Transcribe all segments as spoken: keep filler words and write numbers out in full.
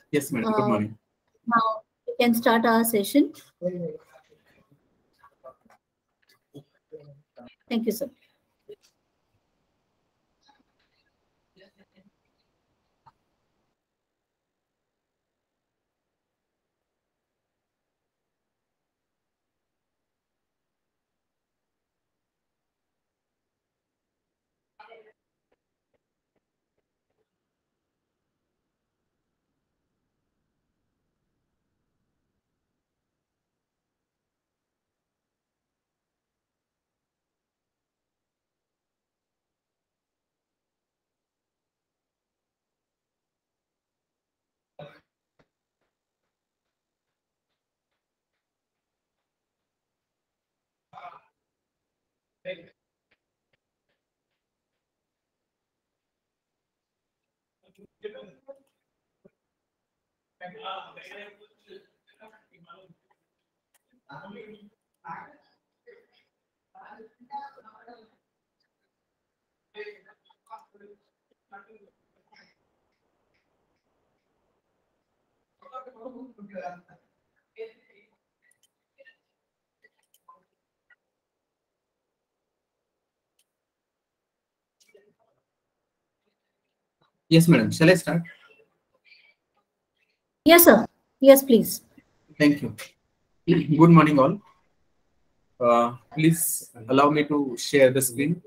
Yes, madam. Good Uh, morning. now we can start our session. Thank you, sir. Yes, madam. Shall I start? Yes, sir. Yes, please. Thank you. Good morning, all. Uh, please allow me to share the screen.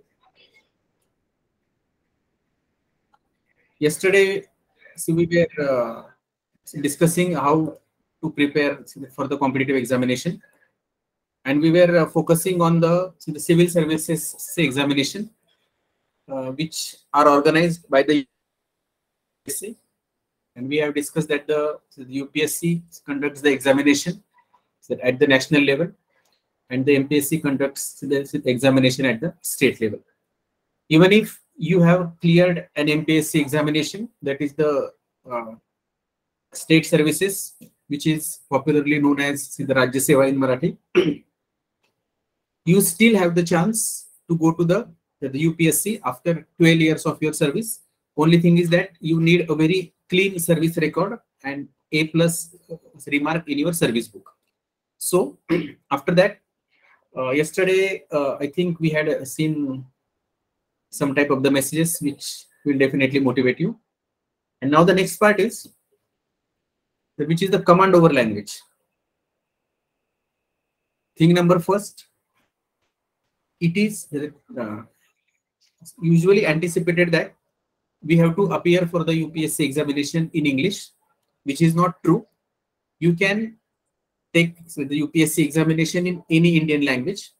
Yesterday, so we were uh, discussing how to prepare for the competitive examination, and we were uh, focusing on the, the civil services examination, uh, which are organized by the U P S C, and we have discussed that the, so the U P S C conducts the examination at the national level, and the M P S C conducts the examination at the state level. Even if you have cleared an M P S C examination, that is the uh, state services, which is popularly known as the Rajya Seva in Marathi, you still have the chance to go to the, the U P S C after twelve years of your service. Only thing is that you need a very clean service record and A plus remark in your service book. So after that, uh, yesterday, uh, I think we had uh, seen some type of the messages which will definitely motivate you. And now the next part is, which is the command over language. Thing number first, it is uh, usually anticipated that we have to appear for the U P S C examination in English, which is not true. You can take so the U P S C examination in any Indian language.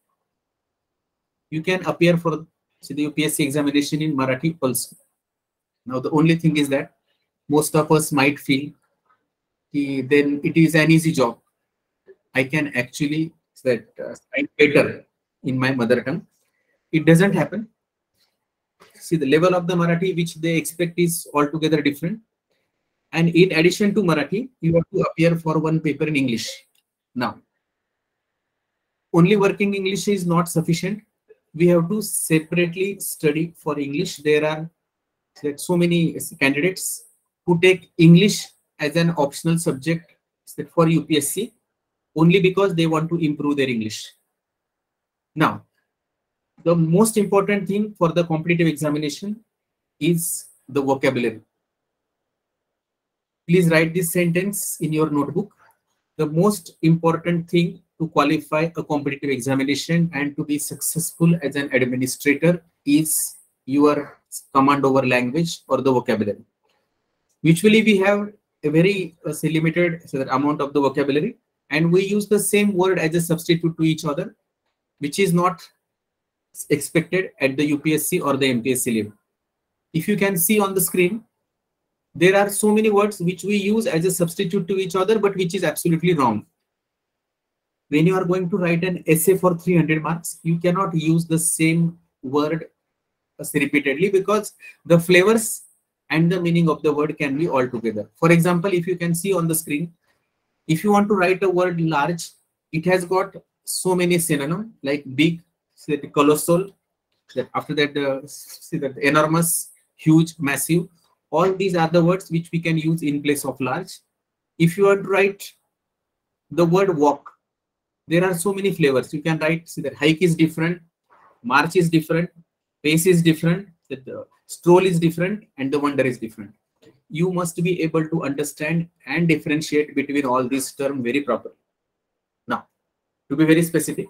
You can appear for so the U P S C examination in Marathi also. Now the only thing is that most of us might feel ki, then it is an easy job. I can actually that uh, write better in my mother tongue. It doesn't happen. See, the level of the Marathi which they expect is altogether different. And in addition to Marathi, you have to appear for one paper in English. Now, only working English is not sufficient. We have to separately study for English. There are so many candidates who take English as an optional subject for U P S C only because they want to improve their English. Now, the most important thing for the competitive examination is the vocabulary. Please write this sentence in your notebook. The most important thing to qualify a competitive examination and to be successful as an administrator is your command over language or the vocabulary. Usually we have a very uh, limited so that amount of the vocabulary, and we use the same word as a substitute to each other, which is not expected at the U P S C or the M P S C level. If you can see on the screen, there are so many words which we use as a substitute to each other, but which is absolutely wrong. When you are going to write an essay for three hundred marks, you cannot use the same word repeatedly because the flavors and the meaning of the word can be all together. For example, if you can see on the screen, if you want to write a word large, it has got so many synonyms like big, colossal, after that, uh, see that enormous, huge, massive. All these are the words which we can use in place of large. If you want to write the word walk, there are so many flavors. You can write, see that hike is different, march is different, pace is different, the stroll is different, and the wander is different. You must be able to understand and differentiate between all these terms very properly. Now, to be very specific,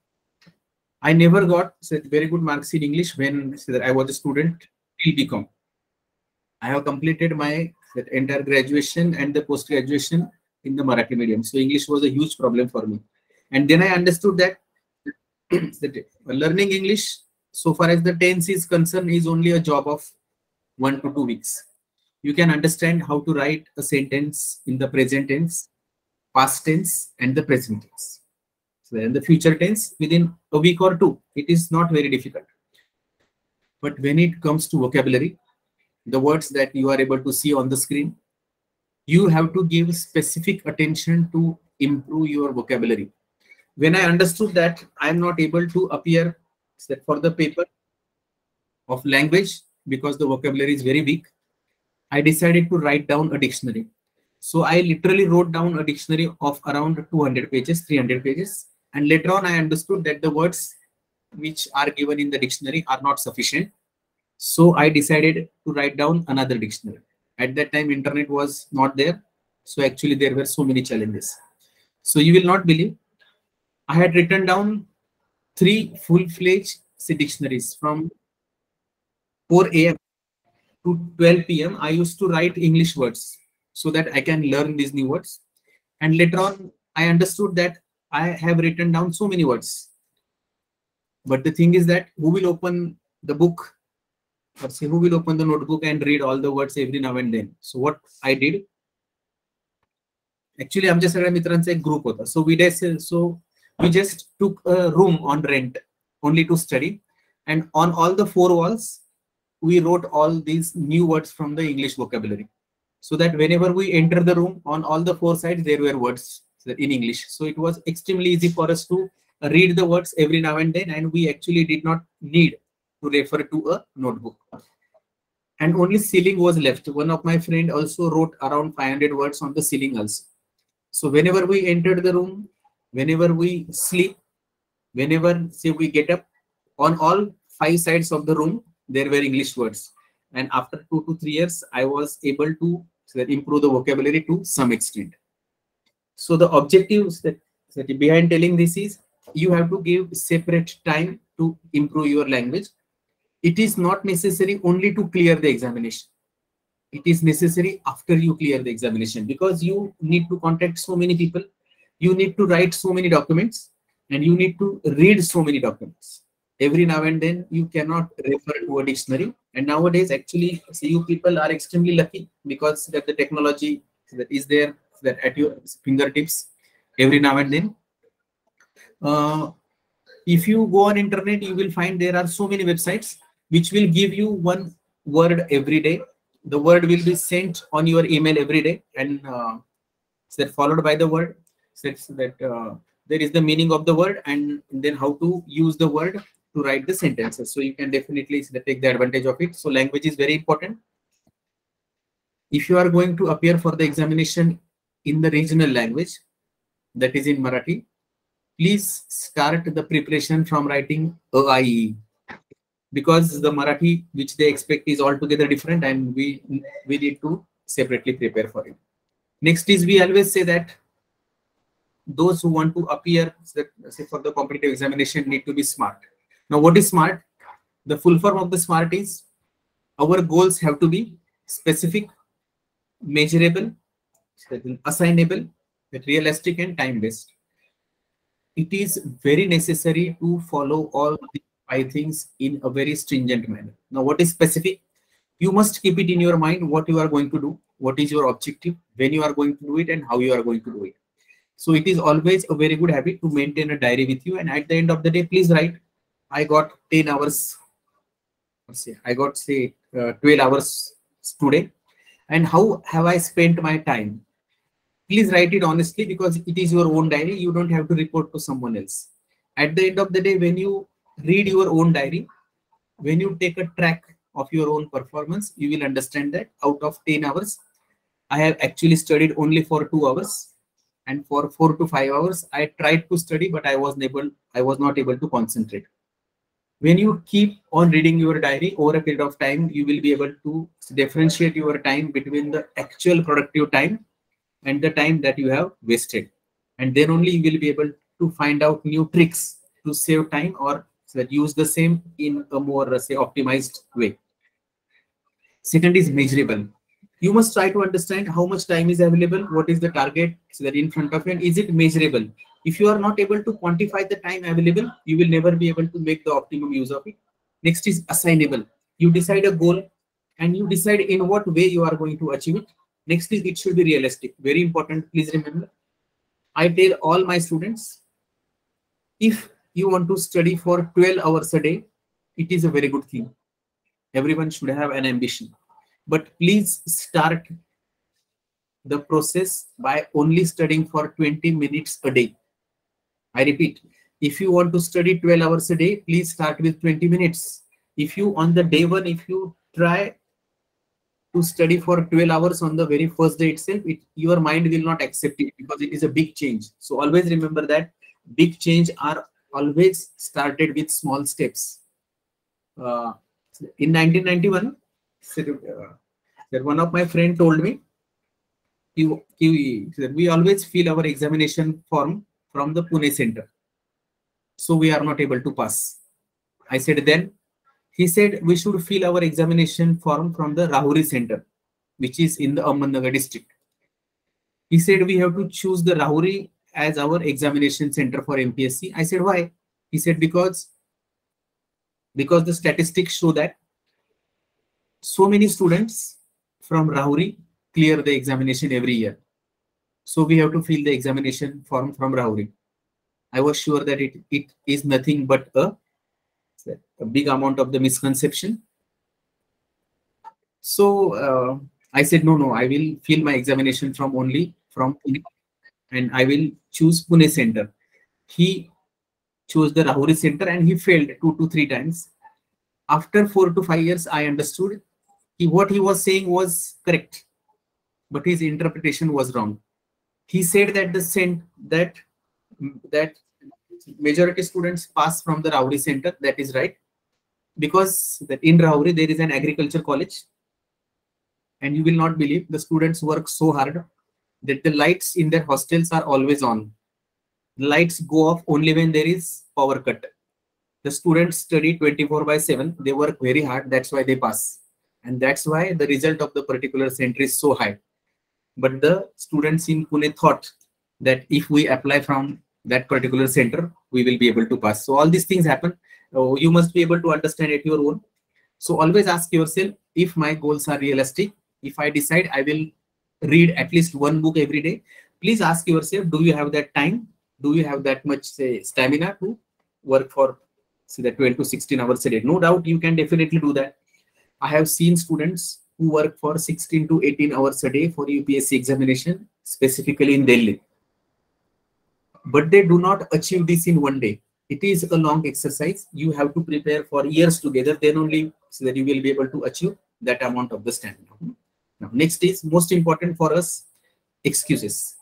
I never got very good marks in English when I was a student till B Com. I have completed my entire graduation and the post-graduation in the Marathi medium. So English was a huge problem for me. And then I understood that, that learning English, so far as the tense is concerned, is only a job of one to two weeks. You can understand how to write a sentence in the present tense, past tense, and the present tense. So in the future tense, within a week or two, it is not very difficult. But when it comes to vocabulary, the words that you are able to see on the screen, you have to give specific attention to improve your vocabulary. When I understood that I am not able to appear for the paper of language because the vocabulary is very weak, I decided to write down a dictionary. So I literally wrote down a dictionary of around two hundred pages, three hundred pages. And later on, I understood that the words which are given in the dictionary are not sufficient. So I decided to write down another dictionary. At that time, internet was not there. So actually, there were so many challenges. So you will not believe, I had written down three full-fledged dictionaries from four A M to twelve P M I used to write English words so that I can learn these new words. And later on, I understood that I have written down so many words. But the thing is that who will open the book, or say who will open the notebook and read all the words every now and then? So what I did, actually आमच्या सगळ्या मित्रांचा एक group होता. So we just so we just took a room on rent only to study, and on all the four walls we wrote all these new words from the English vocabulary, so that whenever we enter the room, on all the four sides there were words in English. So it was extremely easy for us to read the words every now and then, and we actually did not need to refer to a notebook. And only ceiling was left. One of my friend also wrote around five hundred words on the ceiling also. So whenever we entered the room, whenever we sleep, whenever say we get up, on all five sides of the room there were English words. And after two to three years, I was able to improve the vocabulary to some extent. So the objectives that, that behind telling this is, you have to give separate time to improve your language. It is not necessary only to clear the examination. It is necessary after you clear the examination, because you need to contact so many people, you need to write so many documents, and you need to read so many documents. Every now and then you cannot refer to a dictionary. And nowadays, actually, see, you people are extremely lucky because that the technology that is there that at your fingertips every now and then. Uh, if you go on internet, you will find there are so many websites which will give you one word every day. The word will be sent on your email every day, and uh, that followed by the word. So that uh, there is the meaning of the word, and then how to use the word to write the sentences. So you can definitely take the advantage of it. So language is very important. If you are going to appear for the examination in the regional language, that is in Marathi, please start the preparation from writing A I E, because the Marathi which they expect is altogether different, and we we need to separately prepare for it. Next is, we always say that those who want to appear say for the competitive examination need to be smart. Now, what is SMART? The full form of the SMART is, our goals have to be specific, measurable, assignable, realistic, and time-based. It is very necessary to follow all the five things in a very stringent manner. Now, what is specific? You must keep it in your mind what you are going to do, what is your objective, when you are going to do it, and how you are going to do it. So it is always a very good habit to maintain a diary with you, and at the end of the day, please write, I got ten hours, say, I got say uh, twelve hours today, and how have I spent my time? Please write it honestly, because it is your own diary. You don't have to report to someone else. At the end of the day, when you read your own diary, when you take a track of your own performance, you will understand that out of ten hours, I have actually studied only for two hours, and for four to five hours, I tried to study, but I was able, I was not able to concentrate. When you keep on reading your diary over a period of time, you will be able to differentiate your time between the actual productive time and the time that you have wasted. And then only you will be able to find out new tricks to save time, or that use the same in a more, uh, say, optimized way. Second is measurable. You must try to understand how much time is available, what is the target so that in front of you, and is it measurable. If you are not able to quantify the time available, you will never be able to make the optimum use of it. Next is assignable. You decide a goal and you decide in what way you are going to achieve it. Next is it should be realistic. Very important, please remember. I tell all my students, if you want to study for twelve hours a day, it is a very good thing. Everyone should have an ambition. But please start the process by only studying for twenty minutes a day. I repeat, if you want to study twelve hours a day, please start with twenty minutes. If you, on the day one, if you try to study for twelve hours on the very first day itself, it, your mind will not accept it because it is a big change. So always remember that big change are always started with small steps. Uh, in nineteen ninety-one, uh, one of my friend told me, he, he, we always fill our examination form from the Pune center, so we are not able to pass. I said then, he said we should fill our examination form from the Rahuri center, which is in the Ahmednagar district. He said we have to choose the Rahuri as our examination center for M P S C. I said why? He said because because the statistics show that so many students from Rahuri clear the examination every year. So we have to fill the examination form from Rahuri. I was sure that it, it is nothing but a, a big amount of the misconception. So uh, I said, no, no, I will fill my examination from only from Pune, and I will choose Pune center. He chose the Rahuri center and he failed two to three times. After four to five years, I understood he, what he was saying was correct, but his interpretation was wrong. He said that the cent that that majority students pass from the Rahuri center. That is right, because that in Rahuri there is an agriculture college, and you will not believe the students work so hard that the lights in their hostels are always on. The lights go off only when there is power cut. The students study twenty-four by seven. They work very hard. That's why they pass. And that's why the result of the particular center is so high. But the students in Pune thought that if we apply from that particular center, we will be able to pass. So all these things happen. Oh, you must be able to understand at your own. So always ask yourself, if my goals are realistic, if I decide I will read at least one book every day, please ask yourself, do you have that time? Do you have that much, say, stamina to work for, say, that twelve to sixteen hours a day? No doubt you can definitely do that. I have seen students who work for sixteen to eighteen hours a day for U P S C examination, specifically in Delhi. But they do not achieve this in one day. It is a long exercise. You have to prepare for years together, then only so that you will be able to achieve that amount of the stamina. Now, next is most important for us, excuses.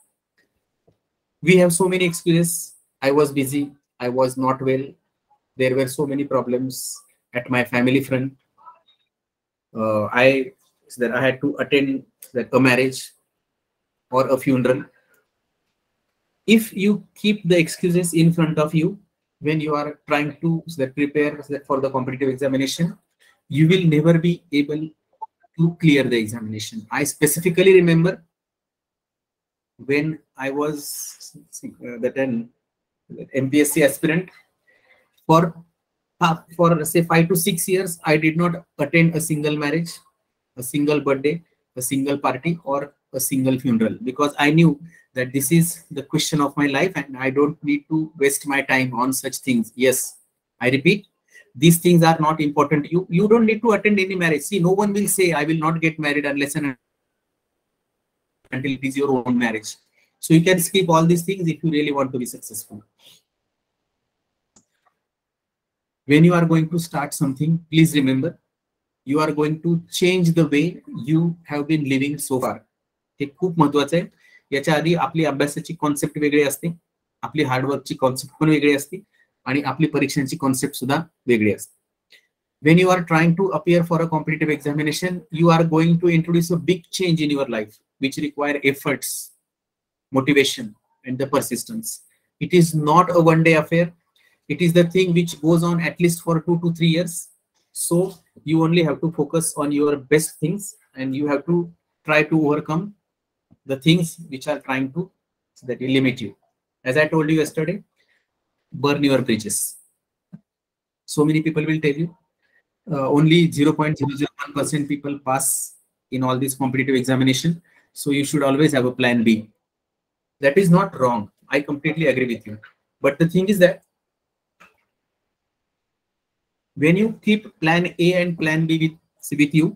We have so many excuses. I was busy. I was not well. There were so many problems at my family front. Uh, I so that I had to attend that a marriage or a funeral. If you keep the excuses in front of you when you are trying to so that prepare so that for the competitive examination, you will never be able to clear the examination. I specifically remember when I was uh, that an M P S C aspirant, for uh, for say five to six years, I did not attend a single marriage, a single birthday, a single party, or a single funeral, because I knew that this is the question of my life and I don't need to waste my time on such things. Yes, I repeat, these things are not important to you. You don't need to attend any marriage. See, no one will say, I will not get married unless and until it is your own marriage. So you can skip all these things if you really want to be successful. When you are going to start something, please remember, you are going to change the way you have been living so far. हे खूप महत्वाचं आहे. याच्या आधी आपली अभ्यासाची concept वेगळी असते, आपली हार्डवर्कची कॉन्सेप्ट पण वेगळी असते आणि आपली परीक्षांची कॉन्सेप्ट सुद्धा वेगळी असते. When you are trying to appear for a competitive examination, you are going to introduce a big change in your life, which require efforts, motivation, and the persistence. It is not a one-day affair. It is the thing which goes on at least for two to three years. So you only have to focus on your best things, and you have to try to overcome the things which are trying to that will limit you. As I told you yesterday, burn your bridges. So many people will tell you. Uh, only zero point zero zero one percent people pass in all these competitive examination. So you should always have a plan B. That is not wrong. I completely agree with you. But the thing is that when you keep plan A and plan B with, with you,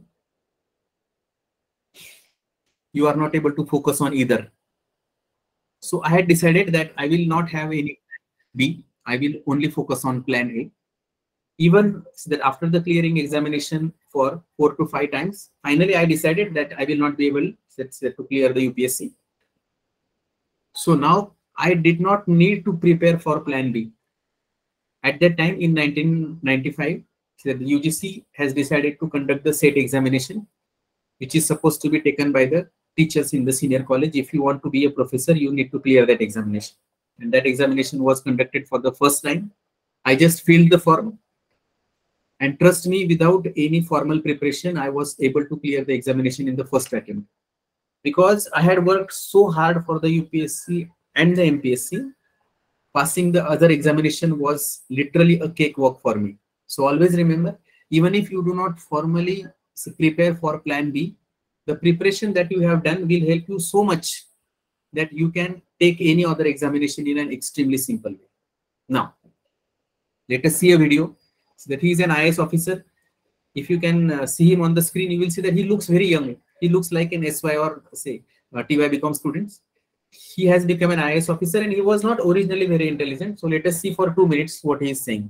you are not able to focus on either. So I had decided that I will not have any B. I will only focus on plan A. Even that after the clearing examination for four to five times, finally I decided that I will not be able to clear the U P S C. So now I did not need to prepare for plan B. At that time in nineteen ninety-five, the U G C has decided to conduct the S E T examination, which is supposed to be taken by the teachers in the senior college. If you want to be a professor, you need to clear that examination. And that examination was conducted for the first time. I just filled the form. And trust me, without any formal preparation, I was able to clear the examination in the first attempt. Because I had worked so hard for the U P S C and the M P S C, passing the other examination was literally a cakewalk for me. So always remember, even if you do not formally prepare for plan B, the preparation that you have done will help you so much that you can take any other examination in an extremely simple way. Now, let us see a video. So that he is an I A S officer. If you can uh, see him on the screen, you will see that he looks very young. He looks like an S Y or say uh, T Y B Com students. He has become an I A S officer and he was not originally very intelligent. So let us see for two minutes what he is saying.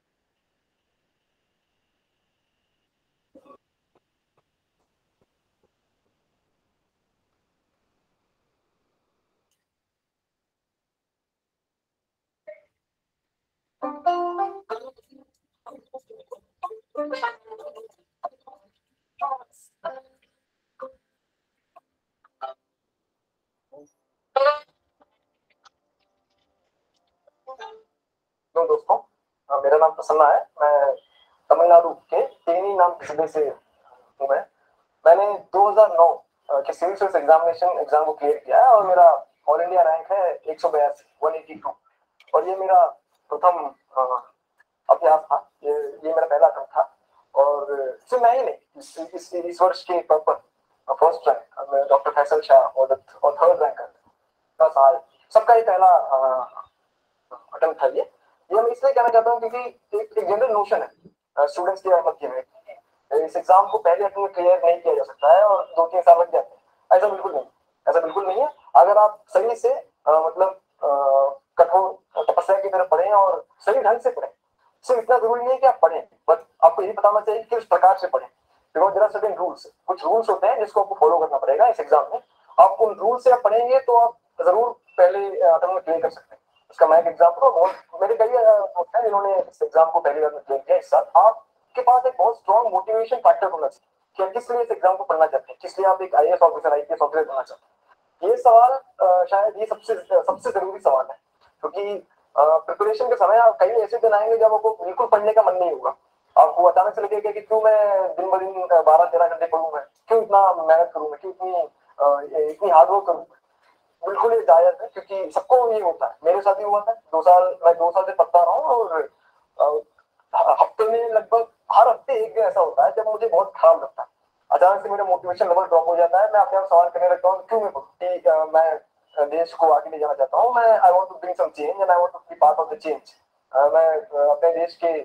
तो दोस्तों, मेरा नाम प्रसन्ना है। मैं तमिलनाडु के तेनी नाम के जिले से हूँ। मैं मैंने दो हज़ार नौ के सिविल सर्विस एग्जामिनेशन एग्जाम को क्लियर किया है और मेरा ऑल इंडिया रैंक है एक सौ बयासी, एक सौ बयासी। और ये मेरा प्रथम अभ्यास था। ये ये मेरा पहला अटेम्प्ट था और सिर्फ मैं ही नहीं, इस, इस, इस वर्ष के topper first rank doctor Faisal Shah और और थर्ड रैंकर का साल सबका ही पहला अटेम्प्ट था। ये ये मैं इसलिए कहना चाहता हूँ क्योंकि एक एक जनरल नोशन है स्टूडेंट्स के मध्य में, इस एग्जाम को पहले अटेम्प्ट में क्लियर नहीं किया जा सकता है और दो तीन साल लग जाते हैं। ऐसा बिल्कुल नहीं, ऐसा बिल्कुल नहीं है। अगर आप सही से आ, मतलब कठोर तपस्या की तरफ पढ़ें और सही ढंग से पढ़ें, सिर्फ इतना जरूरी नहीं है कि आप पढ़ें, बट आपको यही बताना चाहिए कि किस प्रकार से पढ़ें। Because there are certain rules, कुछ रूल्स होते हैं जिसको आपको फॉलो करना पड़ेगा इस एग्जाम में। आप उन रूल से आप पढ़ेंगे तो आप जरूर पहले अटेम्प्ट में क्लियर कर सकते हैं। उसका मैं एक एग्जाम्पल हूँ, मेरे कई दोस्त हैं जिन्होंने इस एग्जाम को पहली बार में क्लियर किया इस साल। आपके पास एक बहुत स्ट्रॉन्ग मोटिवेशन फैक्टर होना चाहिए कि आप किस लिए इस एग्जाम को पढ़ना चाहते हैं, किस लिए आप एक I A S officer I P S officer बनना चाहते हैं। ये सवाल शायद ये सबसे सबसे जरूरी सवाल है, क्योंकि प्रिपरेशन के समय आप कई ऐसे दिन आएंगे जब आपको बिल्कुल पढ़ने का मन नहीं होगा। आपको अचानक से लगेगा कि क्यों मैं दिन ब दिन बारह तेरह घंटे पढ़ूं, मैं क्यों इतना मेहनत करूं, मैं क्यों इतनी इतनी हार्डवर्क करूं। बिल्कुल ये जायज है, क्योंकि सबको ये होता है। मेरे साथ ही हुआ था। दो साल मैं दो साल से पढ़ता रहा हूँ और हफ्ते में लगभग हर हफ्ते एक दिन ऐसा होता है जब मुझे बहुत खराब लगता है। अचानक से मेरा मोटिवेशन लेवल ड्रॉप हो जाता है। मैं अपने आप सवाल करने लगता हूँ क्यों मैं पढ़ूं। मैं देश को आगे ले जाना चाहता हूँ। मैं I want to bring some change and I want to be part of the change. मैं अपने देश के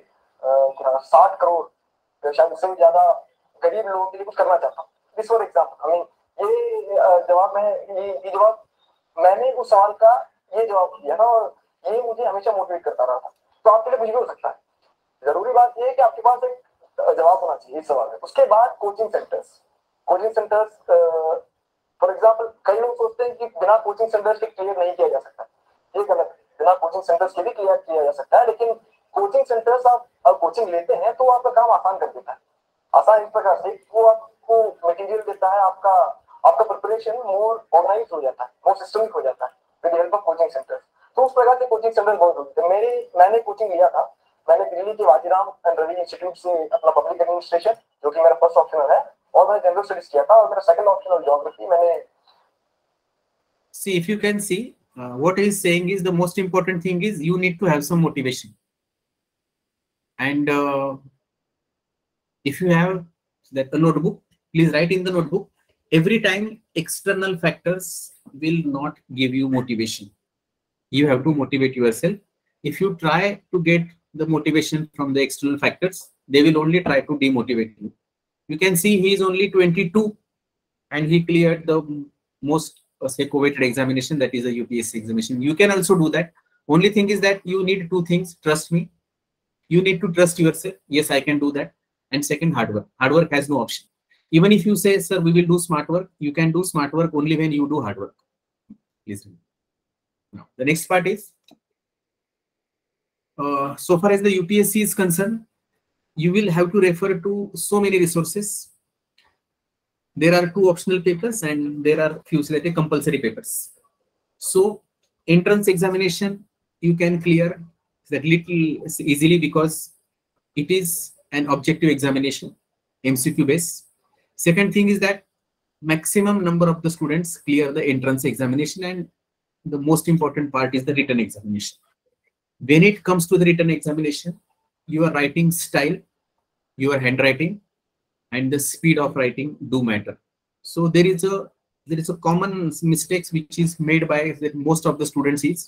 साठ करोड़ शायद उससे भी ज्यादा गरीब लोगों के लिए कुछ करना चाहता हूँ। This for example. I mean ये जवाब मैं ये ये जवाब मैंने उस सवाल का ये जवाब दिया था और ये मुझे हमेशा मोटिवेट करता रहा था। तो आपके लिए कुछ भी हो सकता है। जरूरी बात ये है कि आपके पास एक जवाब होना चाहिए इस सवाल में। उसके बाद coaching centres coaching centres for example कई लोग सोचते हैं कि बिना कोचिंग सेंटर्स के क्लियर नहीं किया जा सकता, ये गलत है। बिना कोचिंग सेंटर्स के भी क्लियर किया जा सकता है, लेकिन कोचिंग सेंटर्स आप अब कोचिंग लेते हैं तो आपका काम आसान कर देता है। आसान इस प्रकार से वो आपको मटेरियल देता है, आपका आपका प्रिपरेशन मोर ऑर्गेनाइज हो जाता है, मोर सिस्टमिक हो जाता है with help of coaching centres. तो उस प्रकार से कोचिंग सेंटर बहुत जरूरी है। मेरे मैंने कोचिंग लिया था, मैंने दिल्ली के वाजीराम एंड रवि इंस्टीट्यूट से अपना पब्लिक एडमिनिस्ट्रेशन, जो कि मेरा फर्स्ट ऑप्शनल है, और मैंने जनरल स्टडीज किया था, और मेरा सेकंड ऑप्शनल ज्योग्राफी मैंने। See, if you can see, uh, what he is saying is the most important thing is you need to have some motivation. And uh, if you have that a notebook, please write in the notebook. Every time external factors will not give you motivation. You have to motivate yourself. If you try to get the motivation from the external factors, they will only try to demotivate you. You can see he is only twenty-two and he cleared the most uh, say coveted examination, that is a U P S C examination. You can also do that. Only thing is that you need two things. Trust me. You need to trust yourself. Yes, I can do that. And second, hard work. Hard work has no option. Even if you say, sir, we will do smart work, you can do smart work only when you do hard work. Please. Now, the next part is, uh, so far as the U P S C is concerned, you will have to refer to so many resources. There are two optional papers and there are few selected compulsory papers. So entrance examination, you can clear that little easily because it is an objective examination, M C Q based. Second thing is that maximum number of the students clear the entrance examination, and the most important part is the written examination. When it comes to the written examination, your writing style, your handwriting, and the speed of writing do matter. So there is a there is a common mistakes which is made by the, most of the students is,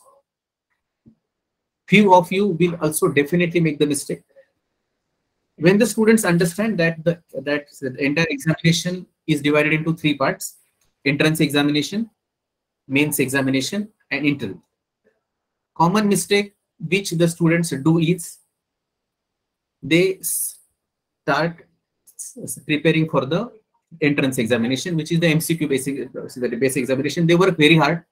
few of you will also definitely make the mistake. When the students understand that the that the entire examination is divided into three parts: entrance examination, mains examination, and interview. Common mistake which the students do is they start preparing for the entrance examination, which is the M C Q basic, the basic examination. They work very hard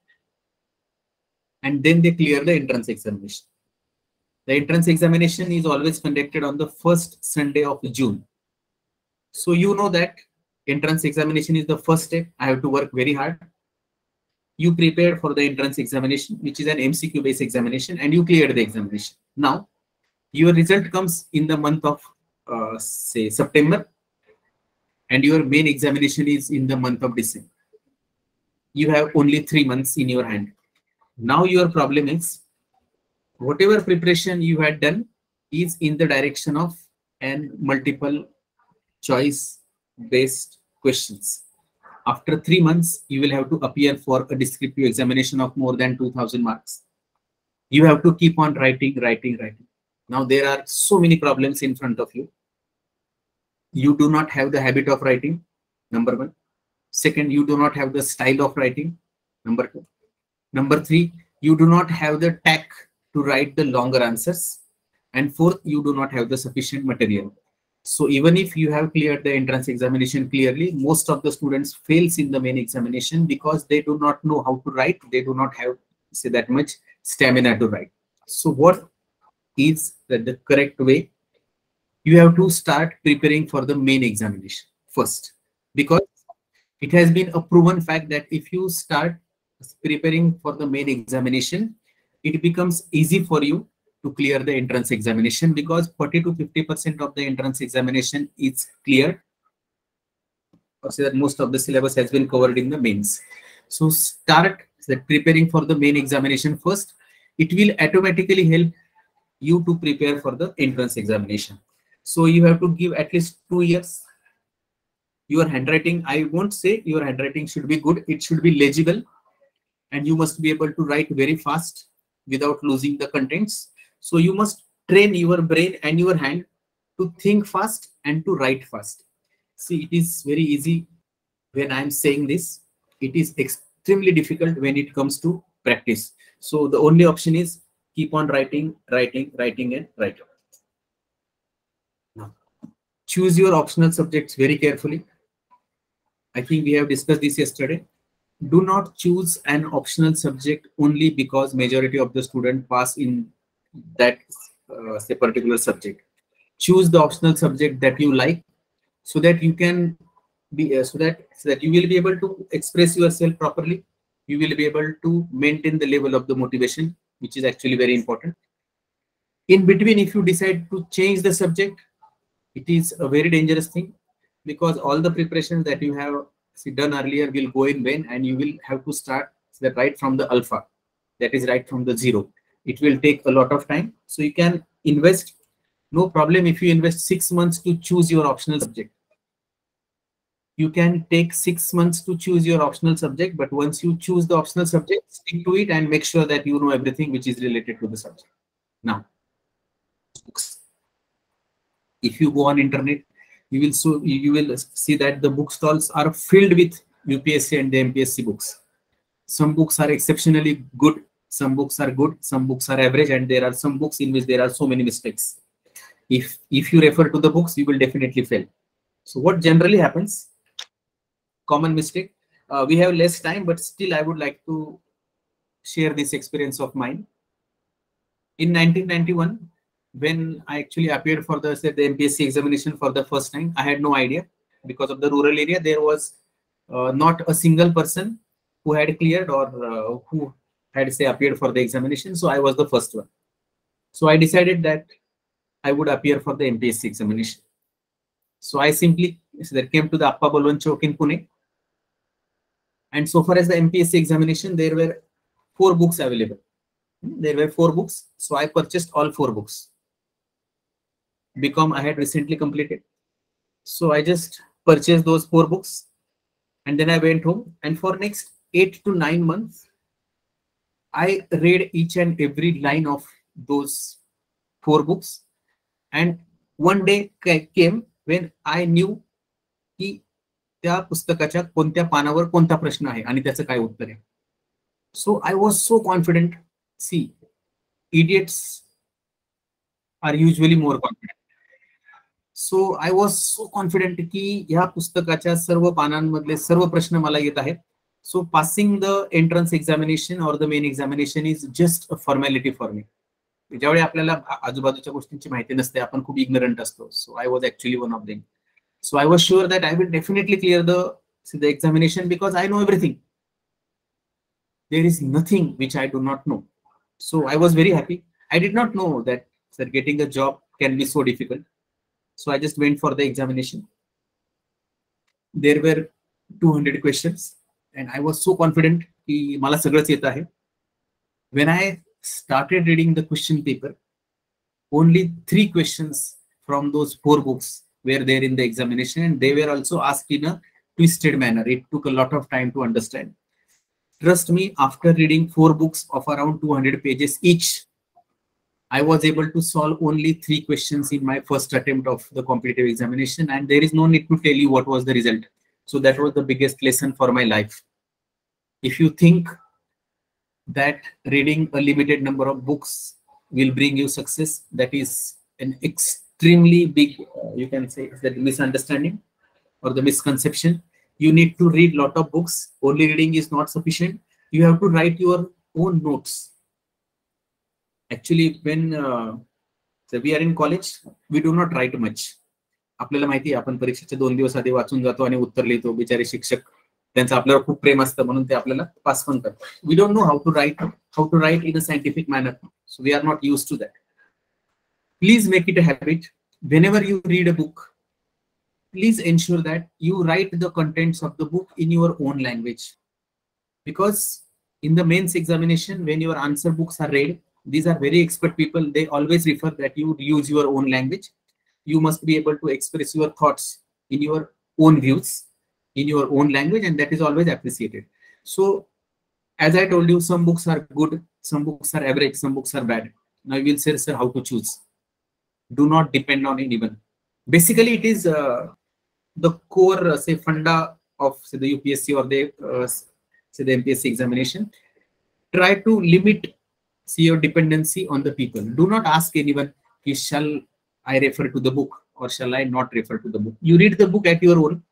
and then they clear the entrance examination. The entrance examination is always conducted on the first Sunday of June. So you know that entrance examination is the first step. I have to work very hard. You prepared for the entrance examination, which is an M C Q based examination, and you cleared the examination. Now, your result comes in the month of uh, say September, and your main examination is in the month of December. You have only three months in your hand. Now your problem is, whatever preparation you had done is in the direction of an multiple choice based questions. After three months, you will have to appear for a descriptive examination of more than two thousand marks. You have to keep on writing, writing, writing. Now there are so many problems in front of you. You do not have the habit of writing, number one. Second, you do not have the style of writing, number two. Number three, you do not have the tact to write the longer answers. And fourth, you do not have the sufficient material. So even if you have cleared the entrance examination clearly, most of the students fails in the main examination because they do not know how to write. They do not have, say, that much stamina to write. So what is the, the correct way? You have to start preparing for the main examination first, because it has been a proven fact that if you start preparing for the main examination, it becomes easy for you to clear the entrance examination, because forty to fifty percent of the entrance examination is cleared, or say that most of the syllabus has been covered in the mains. So start preparing for the main examination first. It will automatically help you to prepare for the entrance examination. So you have to give at least two years. Your handwriting, I won't say your handwriting should be good. It should be legible, and you must be able to write very fast without losing the contents. So you must train your brain and your hand to think fast and to write fast. See, it is very easy when I am saying this. It is extremely difficult when it comes to practice. So the only option is keep on writing, writing, writing, and writing. Now, choose your optional subjects very carefully. I think we have discussed this yesterday. do not choose an optional subject only because majority of the student pass in that uh, say particular subject. Choose the optional subject that you like, so that you can be uh, so that so that you will be able to express yourself properly. You will be able to maintain the level of the motivation, which is actually very important. In between, if you decide to change the subject, it is a very dangerous thing, because all the preparations that you have see, done earlier will go in vain, and you will have to start the right from the alpha, that is right from the zero. It will take a lot of time. So you can invest, no problem if you invest six months to choose your optional subject. You can take six months to choose your optional subject, but once you choose the optional subject, stick to it and make sure that you know everything which is related to the subject. Now, books. If you go on internet, you will so you will see that the book-stalls are filled with U P S C and the M P S C books. Some books are exceptionally good, some books are good, some books are average, and there are some books in which there are so many mistakes. If if you refer to the books, you will definitely fail. So what generally happens? Common mistake. Uh, we have less time, but still I would like to share this experience of mine. In nineteen ninety-one, when I actually appeared for the, say, the M P S C examination for the first time, I had no idea, because of the rural area. There was uh, not a single person who had cleared or uh, who had, say, appeared for the examination. So I was the first one. So I decided that I would appear for the M P S C examination. So I simply so that came to the Appa Balwan Chowk in Pune. And so far as the M P S C examination, there were four books available. There were four books. So I purchased all four books. B Com I had recently completed. So I just purchased those four books, and then I went home. And for next eight to nine months, I read each and every line of those four books. And one day came when I knew की त्या पुस्तकाच्या कोणत्या पानावर कोणता प्रश्न आहे आणि त्याचं काय उत्तर आहे. So I was so confident. See, idiots are usually more confident. So I was so confident की ह्या पुस्तकाच्या सर्व पानांमधले सर्व प्रश्न मला येत आहेत. So passing the entrance examination or the main examination is just a formality for me. ज्यावेळी आपल्याला आजूबाजूच्या गोष्टींची माहिती नसते, आपण खूप ignorant असतो. So I was actually one of them. So I was sure that I will definitely clear the, the examination, because I know everything. There is nothing which I do not know. So I was very happy. I did not know that sir, getting a job can be so difficult. So I just went for the examination. There were two hundred questions, and I was so confident कि मला सगळंच येत आहे. When I started reading the question paper, only three questions from those four books were there in the examination, and they were also asked in a twisted manner. It took a lot of time to understand. Trust me, after reading four books of around two hundred pages each, I was able to solve only three questions in my first attempt of the competitive examination, and there is no need to tell you what was the result. So that was the biggest lesson for my life. If you think that reading a limited number of books will bring you success, that is an extremely big, uh, you can say, that misunderstanding or the misconception. You need to read lot of books. Only reading is not sufficient. You have to write your own notes. Actually, when uh, so we are in college, we do not write much. आपल्याला माहिती आहे, आपण परीक्षेच्या दोन दिवस आधी वाचून जातो आणि उत्तर लिहितो. बिचारे शिक्षक, त्यांचं आपल्यावर खूप प्रेम असतं म्हणून ते आपल्याला पास पण करतात. We don't know how to write, how to write in a scientific manner. So we are not used to that. Please make it a habit. Whenever you read a book, please ensure that you write the contents of the book in your own language. Because in the mains examination, when your answer books are read, these are very expert people. They always refer that you use your own language. You must be able to express your thoughts in your own views, in your own language, and that is always appreciated. So, as I told you, some books are good, some books are average, some books are bad. Now you will say, sir, how to choose? Do not depend on anyone. Basically, it is uh, the core, uh, say, funda of say, the U P S C or the uh, say the M P S C examination. Try to limit see your dependency on the people. Do not ask anyone, shall I refer to the book or shall I not refer to the book? You read the book at your own.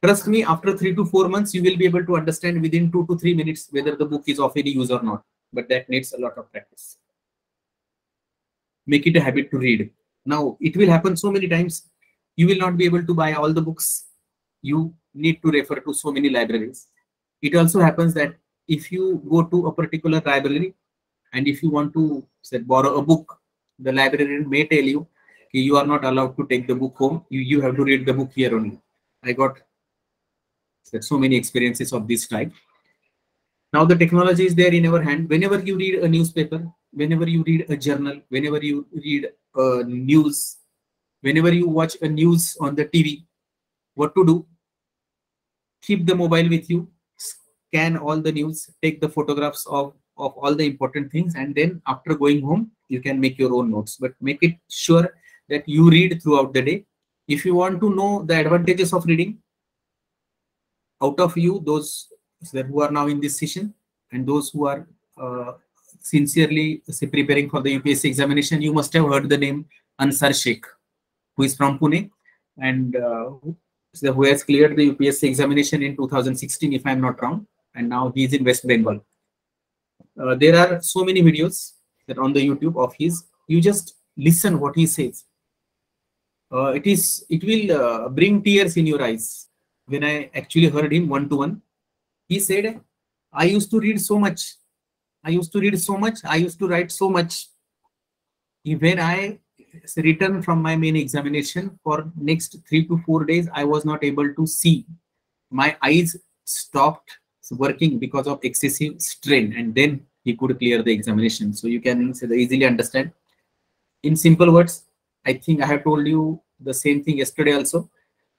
trust me, after three to four months, you will be able to understand within two to three minutes whether the book is of any use or not. But that needs a lot of practice. Make it a habit to read. Now, it will happen so many times. You will not be able to buy all the books. You need to refer to so many libraries. It also happens that if you go to a particular library and if you want to say, borrow a book, the librarian may tell you you are not allowed to take the book home. You, you have to read the book here only. I got so many experiences of this type. Now the technology is there in our hand. Whenever you read a newspaper, whenever you read a journal, whenever you read a news, whenever you watch a news on the T V, what to do? Keep the mobile with you, scan all the news, take the photographs of, of all the important things, and then after going home, you can make your own notes. But make it sure that you read throughout the day. If you want to know the advantages of reading, out of you, those who are now in this session and those who are uh, sincerely say, preparing for the U P S C examination, you must have heard the name Ansar Sheikh, who is from Pune and uh, who has cleared the U P S C examination in two thousand sixteen, if I'm not wrong, and now he is in West Bengal. Uh, there are so many videos that on the YouTube of his. You just listen what he says. Uh, it is it will uh, bring tears in your eyes. When I actually heard him one to one, he said, I used to read so much. I used to read so much. I used to write so much. When I returned from my main examination for next three to four days, I was not able to see. My eyes stopped working because of excessive strain, and then he could clear the examination. So you can easily understand. In simple words, I think I have told you the same thing yesterday also.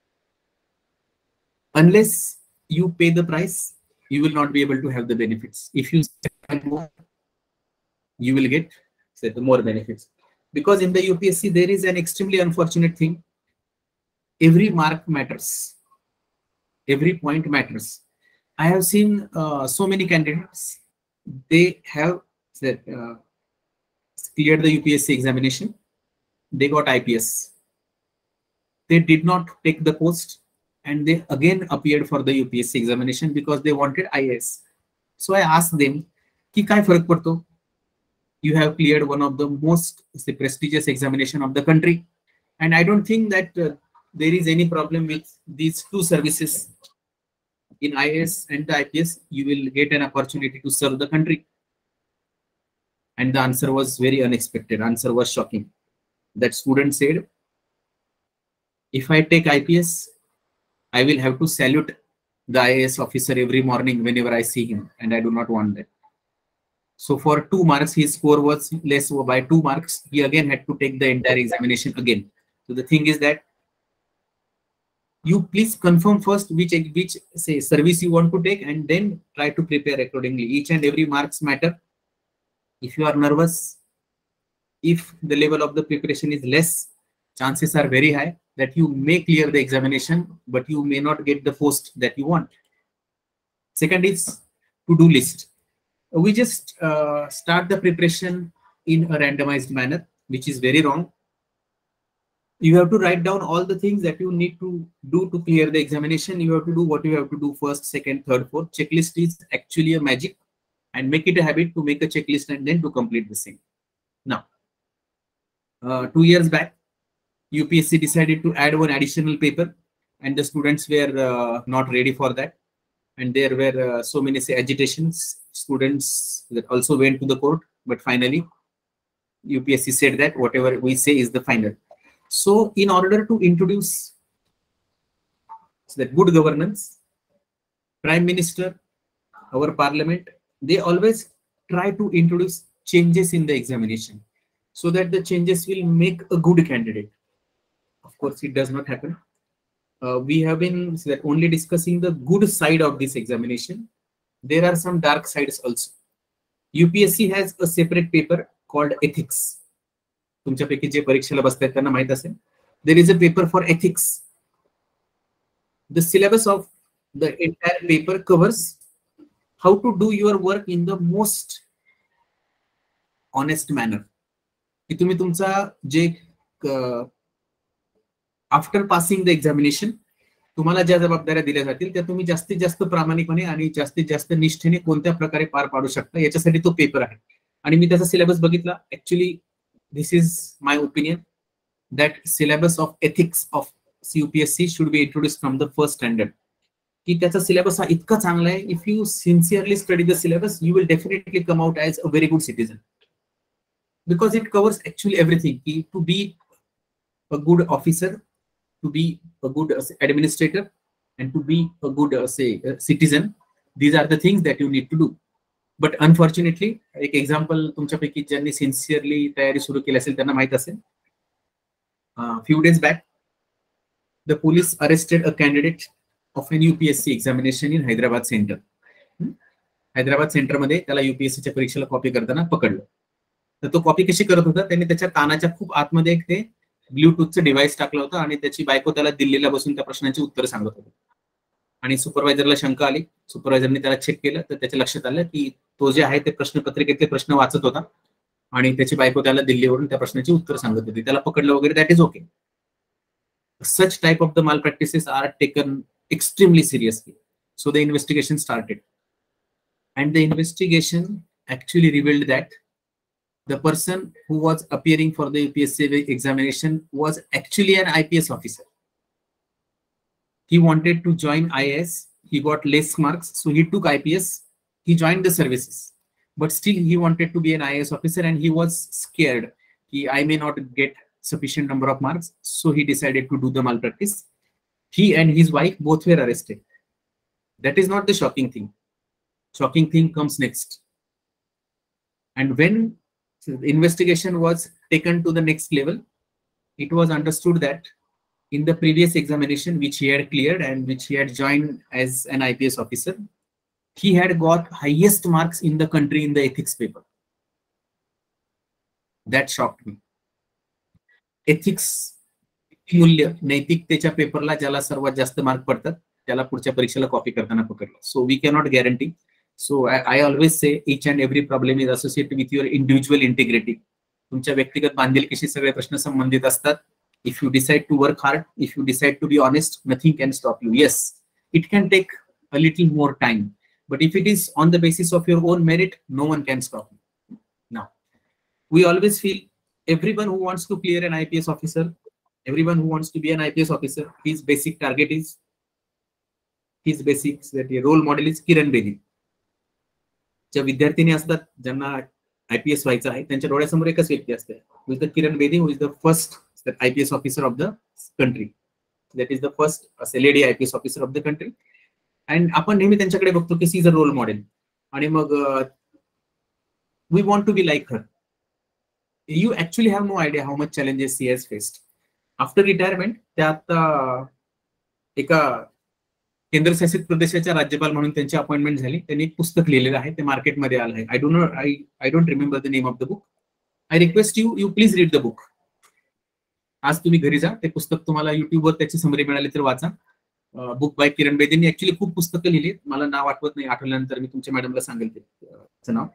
Unless you pay the price, you will not be able to have the benefits. If you spend more, you will get say, the more benefits. Because in the U P S C, there is an extremely unfortunate thing. Every mark matters. Every point matters. I have seen uh, so many candidates. They have say, uh, cleared the U P S C examination. They got I P S. They did not take the post, and they again appeared for the U P S C examination because they wanted I A S. So I asked them, "Ki kai farak padto? You have cleared one of the most say, prestigious examination of the country, and I don't think that uh, there is any problem with these two services. In I A S and the I P S, you will get an opportunity to serve the country." And the answer was very unexpected. Answer was shocking. That student said, if I take I P S, I will have to salute the I A S officer every morning whenever I see him, and I do not want that. So for two marks, his score was less by two marks. He again had to take the entire examination again. So the thing is that you please confirm first which which say service you want to take, and then try to prepare accordingly. Each and every marks matter. If you are nervous, if the level of the preparation is less, chances are very high that you may clear the examination, but you may not get the post that you want. Second is to-do list. We just uh, start the preparation in a randomized manner, which is very wrong. You have to write down all the things that you need to do to clear the examination. You have to do what you have to do first, second, third, fourth. Checklist is actually a magic, and make it a habit to make a checklist and then to complete the same. Now, uh, two years back, U P S C decided to add one additional paper, and the students were uh, not ready for that. And there were uh, so many say agitations. Students that also went to the court, but finally U P S C said that whatever we say is the final. So in order to introduce the good governance, Prime Minister, our Parliament, they always try to introduce changes in the examination so that the changes will make a good candidate. Of course, it does not happen. Uh, we have been so that only discussing the good side of this examination. There are some dark sides also. U P S C has a separate paper called ethics. तुमच्यापैकी जे परीक्षेला बसतात त्यांना माहित असेल. There is a paper for ethics. The syllabus of the entire paper covers how to do your work in the most honest manner. की तुम्ही तुमचा जे uh, after passing the examination, तुम्हाला ज्या जबाबदाऱ्या दिल्या जातील त्या तुम्ही जास्तीत जास्त प्रामाणिकपणे आणि जास्तीत जास्त निष्ठेने कोणत्या प्रकारे पार पाडू शकता याच्यासाठी तो पेपर आहे. आणि मी त्याचा सिलेबस बघितला. Actually this is my opinion that syllabus of ethics of UPSC should be introduce from the first standard. की त्याचा सिलेबस हा इतका चांगला आहे. If you sincerely study the syllabus you will definitely come out as a very good citizen, because it covers actually everything. की to be a good officer, to be a good uh, administrator, and to be a good uh, say uh, citizen, these are the things that you need to do. But unfortunately, एक example तुमच्यापैकी ज्यांनी sincerely तयारी सुरू केली असेल त्यांना माहित असेल. uh, few days back the police arrested a candidate of an U P S C examination in Hyderabad center. hmm? Hyderabad centre मध्ये त्याला यूपीएससी च्या परीक्षेला कॉपी करताना पकडलं. तर तो कॉपी कशी करत होता, त्याने त्याच्या कानाच्या खूप आतमध्ये एक ते ब्लूटूथचं डिव्हाइस टाकलं होतं आणि त्याची बायको त्याला दिल्लीला बसून त्या प्रश्नांची उत्तर सांगत होती. आणि सुपरवायझरला शंका आली. सुपरवायझरने त्याला चेक केलं तर त्याच्या लक्षात आलं की तो जे आहे ते प्रश्नपत्रिकेतले प्रश्न वाचत होता आणि त्याची बायको त्याला दिल्लीवरून त्या प्रश्नाची उत्तर सांगत होती. त्याला पकडलं वगैरे, that is okay. Such type of the malpractices are taken extremely seriously. So the investigation started and the investigation actually revealed that the person who was appearing for the U P S C examination was actually an I P S officer. He wanted to join I A S. He got less marks, so he took I P S. He joined the services, but still he wanted to be an I A S officer, and he was scared that I may not get sufficient number of marks, so he decided to do the malpractice. He and his wife both were arrested. That is not the shocking thing. Shocking thing comes next. And when the investigation was taken to the next level, it was understood that in the previous examination which he had cleared and which he had joined as an I P S officer, he had got highest marks in the country in the ethics paper. That shocked me. Ethics मूल्य नैतिकतेच्या पेपरला ज्याला सर्वात जास्त mark पडतात त्याला पुढच्या परीक्षेला copy करताना पकडलं. So we cannot guarantee. So I, I always say each and every problem is associated with your individual integrity. तुमच्या व्यक्तिगत बांधिलकीशी सगळे प्रश्न संबंधित असतात. If you decide to work hard, if you decide to be honest, nothing can stop you. Yes, it can take a little more time, but if it is on the basis of your own merit, no one can stop you. Now, we always feel everyone who wants to clear an I P S officer, everyone who wants to be an I P S officer, his basic target is, his basic that role model is Kiran Bedi. ज्या विद्यार्थिनी असतात ज्यांना IPS व्हायचं आहे त्यांच्या डोळ्यासमोर एकच व्यक्ती असते, who is the Kiran Bedi, who is the first IPS officer of the country. That is the first असे lady IPS officer of the country. And आपण नेहमी त्यांच्याकडे बघतो की she is a role model आणि मग we want to be like her. You actually have no idea how much challenges she has faced after retirement. त्या आता एका केंद्रशासित प्रदेशाच्या राज्यपाल म्हणून त्यांची अपॉइंटमेंट झाली. त्यांनी एक पुस्तक लिहिलेलं आहे, ते मार्केटमध्ये आलं आहे. I don't know, I I don't remember the name of the book. I request you you please read the book. आज तुम्ही घरी जा, ते पुस्तक तुम्हाला युट्यूबवर त्याची समरी मिळाली तर वाचा. बुक बाय किरण बेदींनी ऍक्च्युअली खूप पुस्तकं लिहिली. मला नाव आठवत नाही, आठवल्यानंतर मी तुमच्या मॅडमला सांगेल त्याचं नाव.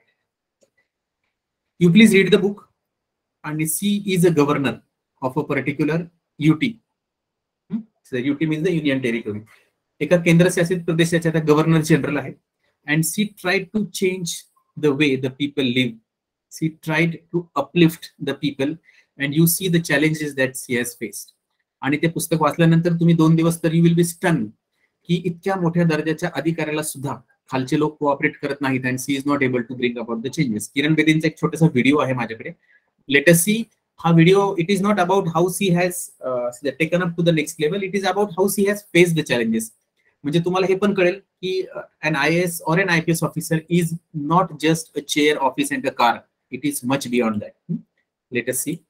You please read the book. आणि she is a governor of a particular UT. UT means the union territory. एका केंद्रशासित प्रदेशाच्या त्या गव्हर्नर जनरल आहेत. And she tried to change the way the people live. She tried to uplift the people and you see the challenges that she has faced. आणि ते पुस्तक वाचल्यानंतर तुम्ही दोन दिवस तर यू विल बी स्टन की इतक्या मोठ्या दर्जाच्या अधिकाऱ्याला सुद्धा खालचे लोक कोऑपरेट करत नाहीत and she is not able to bring about the changes. Kiran बेदींचा एक छोटासा व्हिडिओ आहे माझ्याकडे. Let us see. हा video, it is not about how she has taken up to the next level, it is about how she has faced the challenges. म्हणजे तुम्हाला हे पण कळेल की an I A S or an I P S officer is not just a chair, office and a car. It is much beyond that. Hmm? Let us see.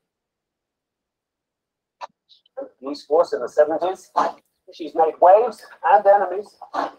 Police force in the seventies. She's made waves and enemies.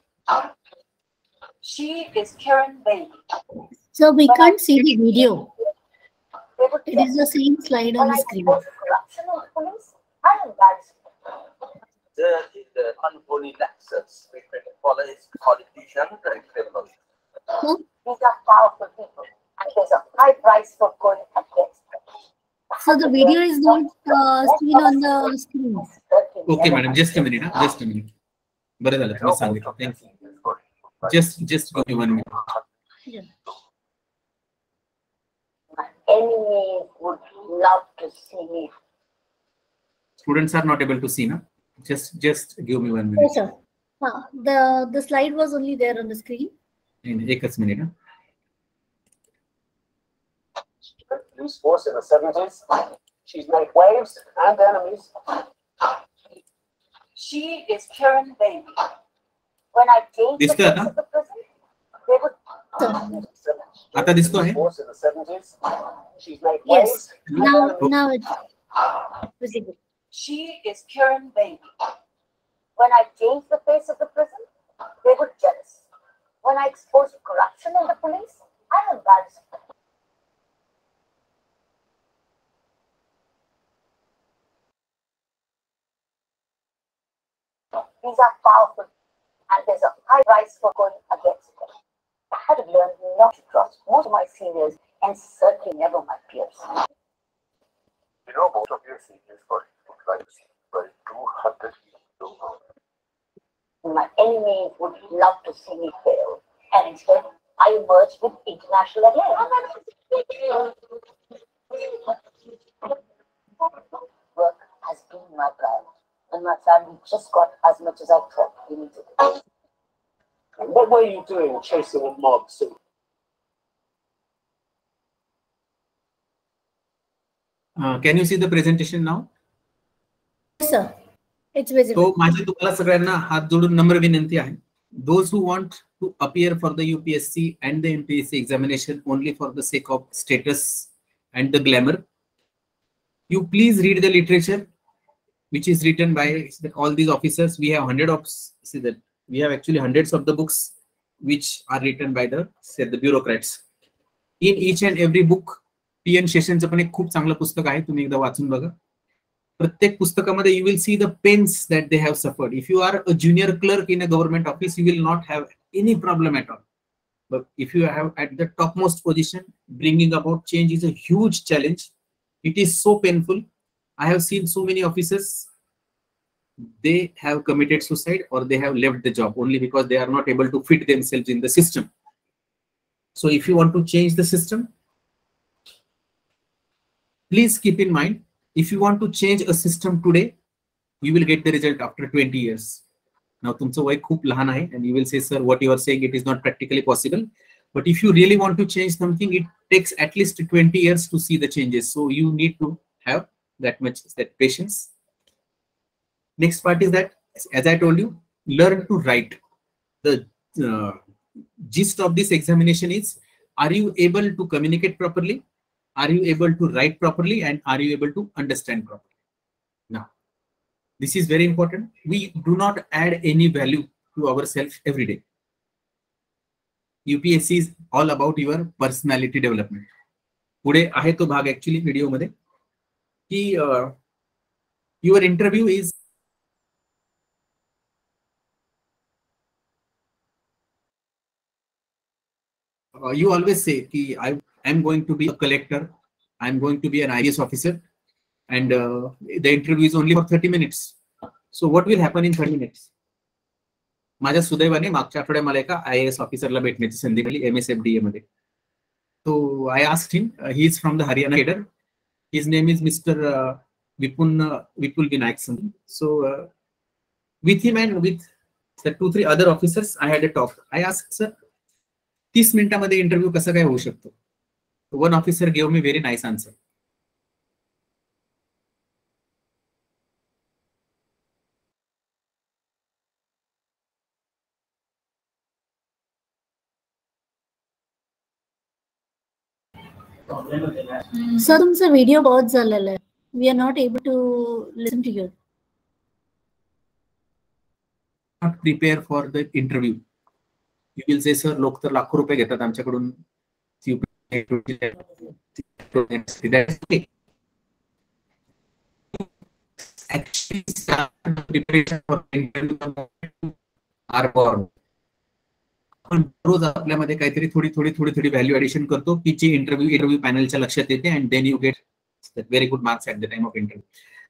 She is Kiran Bedi. So we can't see the video. It is the same slide on the screen. Corruption of police. I am that. There is the unholy nexus between police, politicians, and criminals. Huh? These are powerful people, and there's a high price for going against them. So the video is not uh, seen on the screen. Okay, madam. Just a minute. Huh? Just a minute. बरं झालं तुम्ही सांगितलं. Thank you. Just just give me one minute. My enemies would love to see me. Students are not able to see, na? Just just give me one Yes, minute. sir. Uh, the the slide was only there on the screen. एकच minute ना. Police force in the seventies. She's made waves and enemies. She is Karen Baby. When I came to the दिसतोय gates आता? of the prison, they would. आता दिसतो आहे? Force in the seventies. She's made Yes. waves. Now now it's visible. She is Karen Baby. When I changed the face of the prison, they were jealous. When I exposed corruption in the police, I embarrassed them. These are powerful, and there's a high price for going against them. I had to learn not to trust most of my seniors, and certainly never my peers. You know, most of your seniors got crimes by two hundred years ago. My enemies would love to see me fail, and instead, I emerged with international acclaim. Work has been my pride, and my family just got as much as I thought we needed. And what were you doing chasing a mob suit? Uh, can you see the presentation now? Yes, sir. It's visible. So माझी तुम्हाला सगळ्यांना हात जोडून नम्र विनंती आहे. Those who want to appear for the U P S C and the M P S C examination only for the sake of status and the glamour, you please read the literature which is written by all these officers. We have hundred of see that we have actually hundreds of the books which are written by the say the bureaucrats. In each and every book, P N Sessionचं पण एक खूप चांगलं पुस्तक आहे, तुम्ही एकदा वाचून बघा. प्रत्येक पुस्तकामध्ये you will see the pains that they have suffered. If you are a junior clerk in a government office, you will not have any problem at all. But if you have at the topmost position, bringing about change is a huge challenge. It is so painful. I have seen so many officers, they have committed suicide or they have left the job only because they are not able to fit themselves in the system. So if you want to change the system, please keep in mind, if you want to change a system today, you will get the result after twenty years. Now, तुमचं वय खूप लहान आहे, and you will say, sir, what you are saying, it is not practically possible. But if you really want to change something, it takes at least twenty years to see the changes. So you need to have that much that patience. Next part is that, as I told you, learn to write. The uh, gist of this examination is, are you able to communicate properly? Are you able to write properly? And are you able to understand properly? Now, this is very important. We do not add any value to ourselves every day. U P S C is all about your personality development. पुढे आहे तो भाग actually video मध्ये की uh, your interview is uh, you always say ki I am going to be a collector, I am going to be an I A S officer, and uh, the interview is only for thirty minutes. So what will happen in thirty minutes? माझ्या सुदैवाने मागच्या आठवड्यात मला एका आय A S ऑफिसरला भेटण्याची संधी मिळाली M S F D A मध्ये. So I asked him, uh, he is from the Haryana cadre. His name is Mister Uh, Vipun uh, Vipul Vinayak Singh. So uh, with him and with the two three other officers, I had a talk. I asked, sir, तीस मिनिटांमध्ये interview कसा काय होऊ शकतो? One officer gave me very nice answer. Sir, तुमचा video बहुत झालेला आहे. We are not able to listen to you. Not prepare for the interview. You will say, sir, लोक तर लाखो रुपये घेतात आमच्याकडून. That's okay. Actually start the preparation for interview are born. आपण रोज आपल्यामध्ये काहीतरी थोडी थोडी थोडी थोडी व्हॅल्यू ऍडिशन करतो की जी इंटरव्ह्यू इंटरव्ह्यू पॅनलच्या लक्षात येते, and then you get very good marks at the time of interview.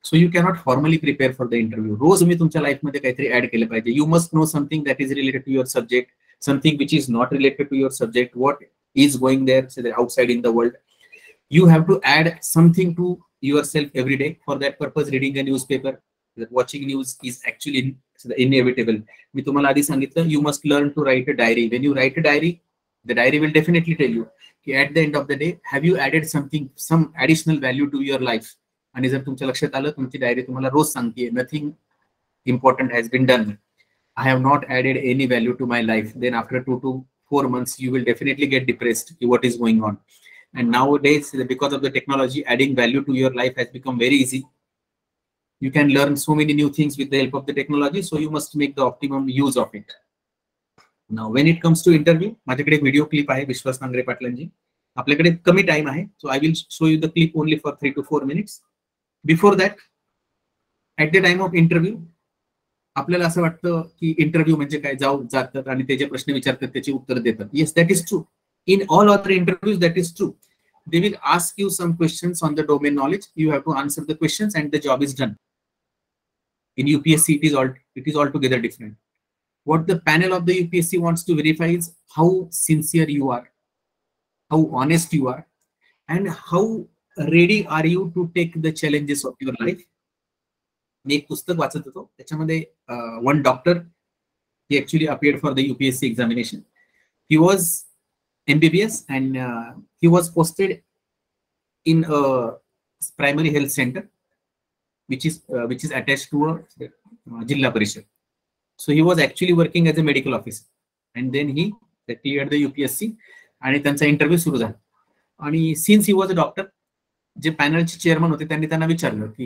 So you cannot formally prepare for the interview. रोज तुम्ही तुमच्या लाईफमध्ये काहीतरी ऍड केलं पाहिजे. You must know something that is related to your subject, something which is not related to your subject, what is going there outside in the world. You have to add something to yourself every day. For that purpose, reading a newspaper, watching news is actually inevitable. मी तुम्हाला आधी सांगितलं, you must learn to write a diary. When you write a diary, the diary will definitely tell you ki at the end of the day, have you added something, some additional value to your life. आणि जर तुमच्या लक्षात आलं, तुमची diary तुम्हाला रोज सांगते nothing important has been done, I have not added any value to my life, then after two to four months you will definitely get depressed. What is going on? And nowadays, because of the technology, adding value to your life has become very easy. You can learn so many new things with the help of the technology, so you must make the optimum use of it. Now, when it comes to interview, माझ्याकडे एक video clip आहे विश्वास नांगरे पाटलांची. आपल्याकडे कमी time आहे, so I will show you the clip only for three to four minutes. Before that, at the time of interview, आपल्याला असं वाटतं की इंटरव्ह्यू म्हणजे काय, जाऊ जातात आणि ते जे प्रश्न विचारतात त्याची उत्तर देतात. Yes, that is true. In all other interviews, that is true. They will ask you some questions on the domain knowledge. You have to answer the questions and the job is done. In U P S C, it is all it is altogether different. What the panel of the U P S C wants to verify is how sincere you are, how honest you are, and how ready are you to take the challenges of your life. मी एक पुस्तक वाचत होतो, त्याच्यामध्ये one doctor, he actually appeared for the U P S C examination. He was M B B S and uh, he was posted in a primary health center which is uh, which is attached to a uh, Jilla Parishad. So he was actually working as a medical officer and then he cleared the U P S C आणि त्यांचा interview सुरू झाला. आणि since he was a doctor, जे पॅनलचे chairman होते त्यांनी त्यांना विचारलं की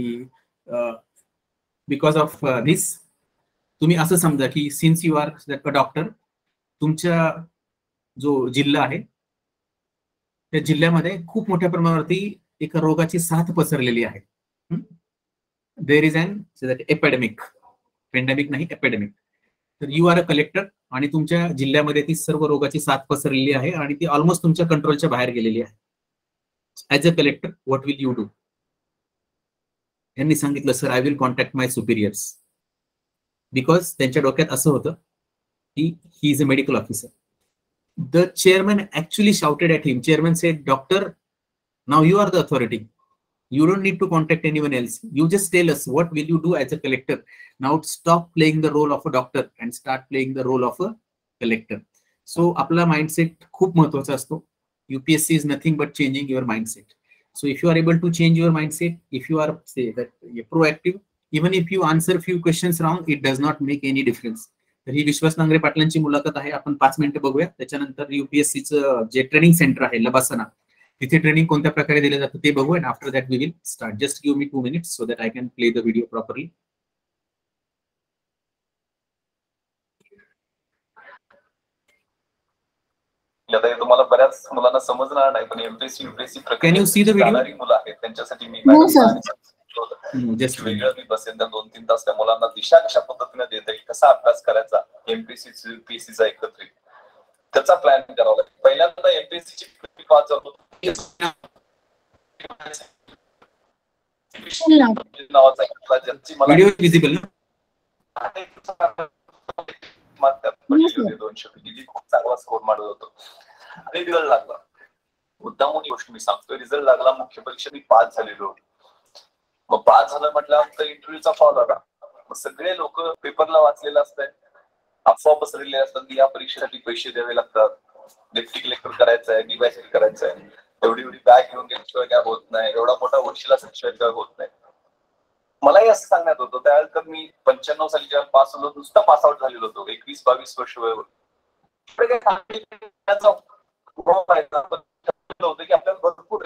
बिकॉज ऑफ दिस, तुम्ही असं समजा की since you are a doctor, तुमच्या जो जिल्हा आहे त्या जिल्ह्यामध्ये खूप मोठ्या प्रमाणावरती एका रोगाची साथ पसरलेली आहे. There is an epidemic, pandemic नाही, एपिडेमिक. तर यू आर अ कलेक्टर आणि तुमच्या जिल्ह्यामध्ये ती सर्व रोगाची साथ पसरलेली आहे आणि ती ऑलमोस्ट तुमच्या कंट्रोलच्या बाहेर गेलेली आहे. As a collector what will you do? यांनी सांगितलं, sir I will contact my superiors. Because त्यांच्या डोक्यात असं होतं की he is a medical officer. The chairman actually shouted at him. Chairman said, doctor, now you are the authority. You don't need to contact anyone else. You just tell us what will you do as a collector. Now stop playing the role of a doctor and start playing the role of a collector. So आपला mindset खूप महत्त्वाचा असतो. U P S C is nothing but changing your mindset. So if you are able to change your mindset, if you are say that you're proactive, even if you answer few questions wrong, it does not make any difference. तर ही विश्वास नांगरे पाटलांची मुलाखत आहे. आपण पाच मिनिटं बघूया. त्याच्यानंतर युपीएससीचं जे training centre आहे लबासना, तिथे ट्रेनिंग कोणत्या प्रकारे दिलं जातं ते बघू. And after that we will start. Just give me two minutes so that I can play the video properly. आता हे तुम्हाला बऱ्याच मुलांना समजणार नाही, पण MPSC UPSC Can you see the video? मुलं आहेत त्यांच्यासाठी मी No, sir. जस्ट वेगळं मी बसेल त्या दोन तीन तास त्या मुलांना दिशा कशा पद्धतीने देता येईल, कसा अभ्यास करायचा एमपीएससी युपीएससीचा एकत्रित, त्याचा प्लॅन करावा लागेल. पहिल्यांदा एमपीएससी ची वाचवतो नावाचा ज्यांची मला व्हिडिओ विजिबल दोनशे पैकी खूप चांगला स्कोर मारत होतो आणि रिझल्ट लागला. मुद्दाम गोष्ट मी सांगतोय, रिझल्ट लागला. मुख्य परीक्षा मी पास झालेलो. मग पास झालं म्हटल्यानंतर इंटरव्ह्यूचा कॉल आला. मग सगळे लोक पेपरला वाचलेलं असतात, अफवा पसरलेले असतात की या परीक्षेसाठी पैसे द्यावे लागतात, डेप्टी कलेक्टर करायचं आहे, डीवायसी करायचं आहे, एवढी एवढी बॅग घेऊन गेल्याशिवाय काय होत नाही, एवढा मोठा वशिला शिवाय काय होत नाही. मलाही असं सांगण्यात होतं. त्यावेळेस तर मी पंच्याण्णव साली जेव्हा पास होतो नुसता पास आउट झालेलो होतो, एकवीस बावीस वर्ष वय होतं की आपल्याला भरपूर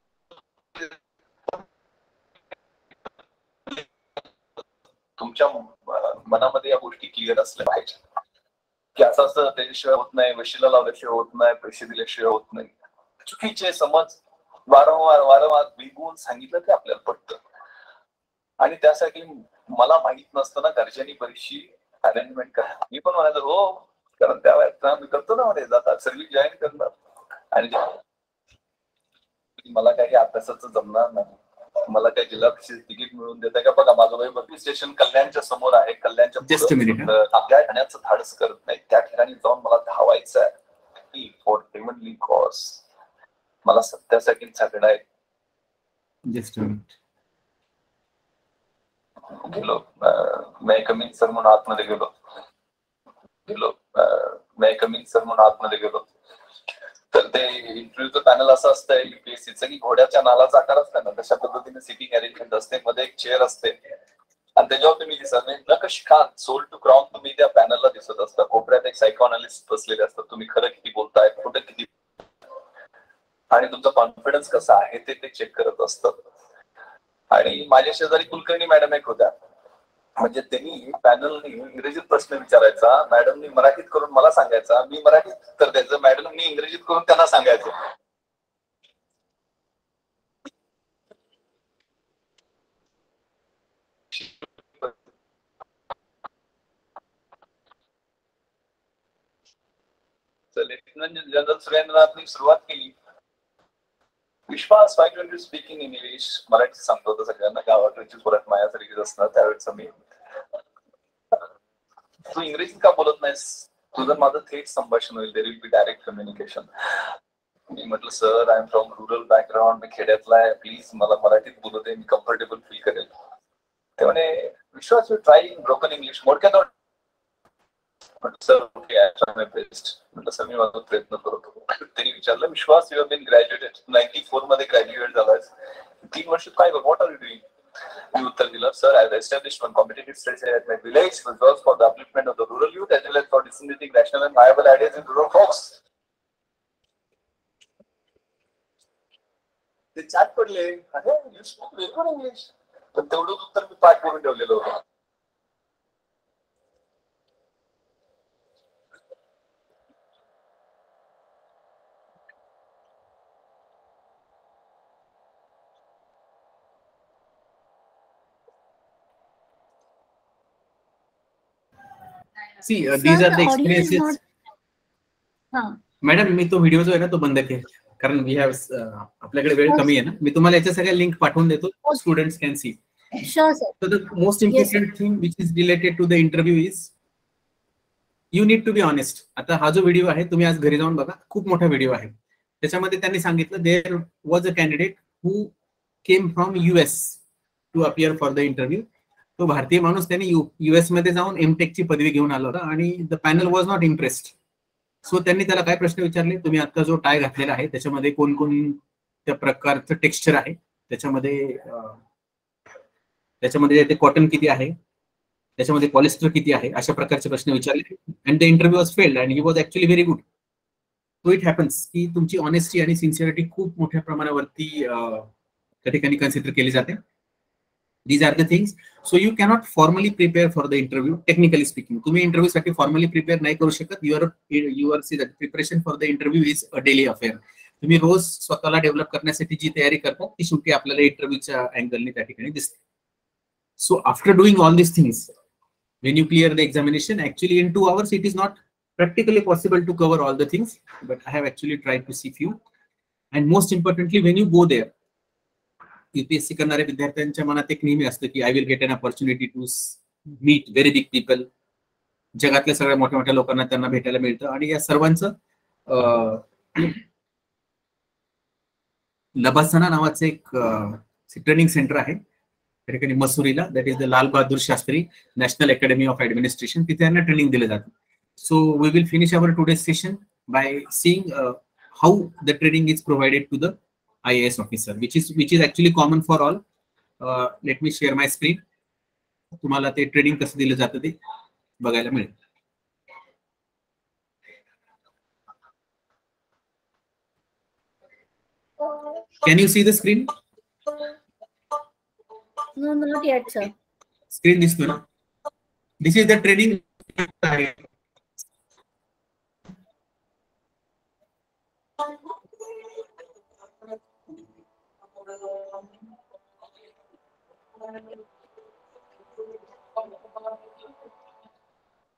तुमच्या मनामध्ये या गोष्टी क्लिअर असल्या पाहिजे की असं असं त्याच्याशिवाय होत नाही, वशिला लावल्याशिवाय होत नाही, पैसे दिल्याशिवाय होत नाही. चुकीचे समज वारंवार वारंवार बिगून सांगितलं ते आपल्याला पडतं. आणि त्यासाठी मला माहित नसताना घरच्यांनी बरीचशी अरेंजमेंट करा. मी पण म्हणायचं हो, कारण त्यावेळेस मी करतो ना मध्ये जातात सर्व्हिस जॉईन करणार आणि मला काही अभ्यासाचं जमणार नाही. मला काही जिल्हा परिषद तिकीट मिळवून देताय का? बघा माझं वय बत्तीस, स्टेशन कल्याणच्या समोर आहे, कल्याणच्या Just a minute, पुढं. आपल्या ठाण्याचं धाडस करत नाही, त्या ठिकाणी जाऊन मला धावायचं आहे फॉर हेमनली कॉज. मला सत्यासाठी झगडा आहे. Just a minute. गेलो मैं कमी सर म्हणून आतमध्ये गेलो गेलो मैं कमी सर म्हणून आतमध्ये गेलो तर ते इंटरव्ह्यूचं पॅनल असं असतं युपीएससीचं की घोड्याच्या नालाचा आकार असतं ना, तशा पद्धतीने सिटिंग अरेंजमेंट असते, मध्ये एक चेअर असते आणि त्याच्यावर तुम्ही दिसत नाही नकश खान सोल टू क्राउन तुम्ही त्या पॅनलला दिसत असता. कोपऱ्यात एक सायकोअनालिस्ट बसलेले असतात, तुम्ही खरं किती बोलताय, खोटं किती, आणि तुमचा कॉन्फिडन्स कसा आहे ते ते चेक करत असतात. आणि माझ्या शेजारी कुलकर्णी मॅडम एक होत्या, म्हणजे त्यांनी पॅनलनी इंग्रजीत प्रश्न विचारायचा, मॅडमनी मराठीत करून मला सांगायचा, मी मराठीत उत्तर द्यायचं, मॅडमनी इंग्रजीत करून त्यांना सांगायचं. लेफ्टनंट जनरल सुरेंद्रनाथनी सुरुवात केली. Vishwas why don't you speak in English, Marathi सांगतो तर सगळ्यांना गावाकडची परत माझ्यासारखीच असणार त्यावेळेस. मी तू इंग्रजीत का बोलत नाहीस, तुझं माझं थेट संभाषण होईल, there will be direct communication. मी म्हटलं sir I am from rural background, मी खेड्यातला आहे, प्लीज मला मराठीत बोलू दे, मी कम्फर्टेबल फील करेल. ते म्हणे Vishwas you try in broken English, मोडक्यात sir okay I try my best. म्हटलं सर मी माझा प्रयत्न करतो. त्यांनी विचारलं Vishwas you have been graduated, ninety four मध्ये ग्रॅज्युएट झालाय, तीन वर्ष काय व्हॉट आर यू डुईंग. मी उत्तर दिलं sir I have established one competitive studies at my village which works for the upliftment of the rural youth as well as for disseminating rational and viable ideas in rural folks. ते चाट पडले, अरे you speak very good English. पण तेवढं उत्तर मी पाठ करून ठेवलेलं होतं. See, uh, these Sir, are the the audio is experiences. not. हा. मॅडम मी तो व्हिडिओ जो आहे ना तो बंद केला, कारण वी हॅव आपल्याकडे वेळ कमी आहे ना. मी तुम्हाला याच्या सगळ्या लिंक पाठवून देतो, students can see. Sure, sir. So the most important thing which is related to the interview is you need to be honest. आता हा जो व्हिडिओ आहे तुम्ही आज घरी जाऊन बघा, खूप मोठा व्हिडिओ आहे. त्याच्यामध्ये त्यांनी सांगितलं there was a candidate who came from US to appear for the interview. तो भारतीय माणूस त्यांनी युएस मध्ये जाऊन एमटेक ची पदवी घेऊन आला होता आणि the panel was not impressed. So त्यांनी त्याला काय प्रश्न विचारले, तुम्ही आता जो टाय घातलेला आहे त्याच्यामध्ये कोणकोणत्या प्रकारचं टेक्स्चर आहे, त्याच्यामध्ये त्याच्यामध्ये ते कॉटन किती आहे, त्याच्यामध्ये पॉलिस्टर किती आहे, अशा प्रकारचे प्रश्न विचारले. And the interview was failed and he was actually very good. So it happens की तुमची ऑनेस्टी आणि सिन्सिअरिटी खूप मोठ्या प्रमाणावरती त्या ठिकाणी कन्सिडर केली जाते. These are the things. So you cannot formally prepare for the interview. Technically speaking, तुम्ही इंटरव्ह्यू साठी फॉर्मली प्रिपेअर नाही करू शकत. Your your preparation for the interview is a daily affair. तुम्ही रोज स्वतःला डेव्हलप करण्यासाठी जी तयारी करता ती शेवटी आपल्याला इंटरव्ह्यूच्या अँगलने त्या ठिकाणी दिसते. So after doing all this things, when you clear the examination, actually in two hours it is not practically possible to cover all the things, but I have actually tried to see few. And most importantly, when you go there, UPSC करणाऱ्या विद्यार्थ्यांच्या मनात एक नेहमी असतं की I will get an opportunity to meet very big people. जगातल्या सगळ्या मोठ्या मोठ्या लोकांना त्यांना भेटायला मिळतं. आणि या सर्वांचं लबासना नावाचं एक ट्रेनिंग सेंटर आहे त्या ठिकाणी मसुरीला, that is the Lal Bahadur Shastri national academy of administration. तिथे त्यांना ट्रेनिंग दिलं जातं. So we will finish our today session by seeing how the training is provided to the I A S officer, which is which is actually common for all. Uh, let me share my screen. तुम्हाला ते training कसं दिलं जातं ते बघायला मिळेल. Can you see the screen? No, not yet, sir. Screen दिसतो ना? This is the training.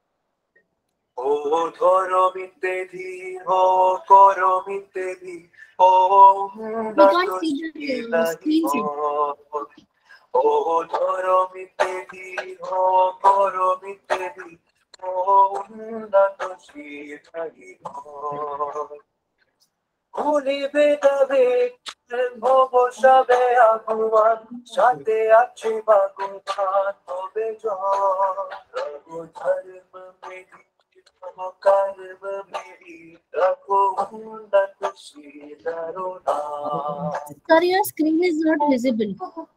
ও ধরো মিতে ধি হো করো মিতে ধি Oh, We can't see the uh, screen. sir. Oh, Doro Mitedi, oh, Goro Mitedi, oh, Nato Shitari, oh. Uli Bedabe, Mobo Shabe Aguan, Shate Achi Baguman, Obejo, Ragu Dharma Medi, Karma Medi, Ragu Nato Shidaruna. Sir, your screen is not visible.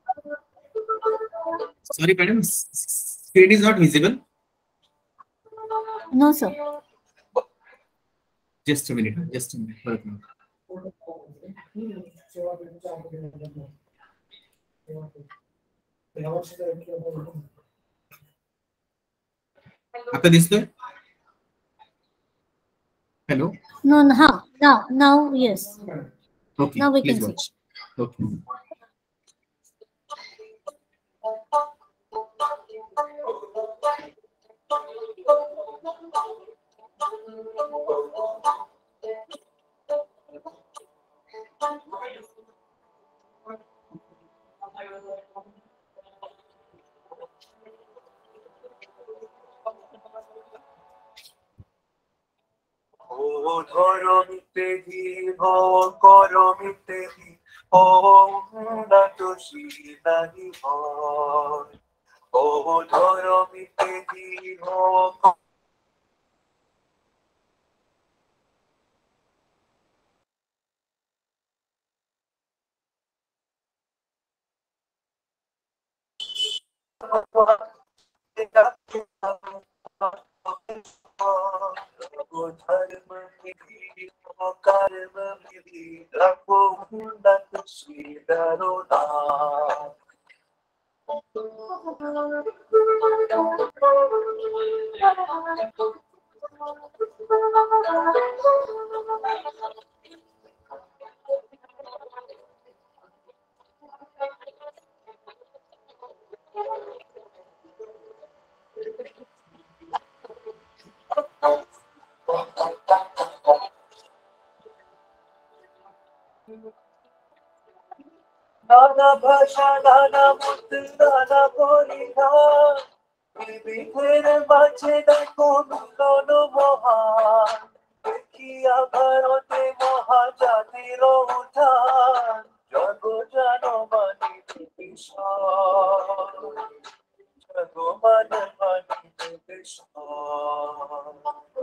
Sorry, madam, s- s- screen is not visible. No, sir. Just a minute. Just a minute. Wait a minute. आता दिसतोय? Hello. No, no, huh. Now, now, yes. Okay. Now we Please can see. watch. Okay. Oh, Doro Mitedi, oh, Goro Mitedi, oh, Nato Shitari, oh. Oh, Doro Mitedi, oh, Nana Bhasha, Nana Mut, Nana Bolina, Bibi Tere Bache Dako Nuno Mohan, Kiya Bharote Mahajati Rohan, Jago Jano Mani Bishan, Jago Mani Mani Bishan.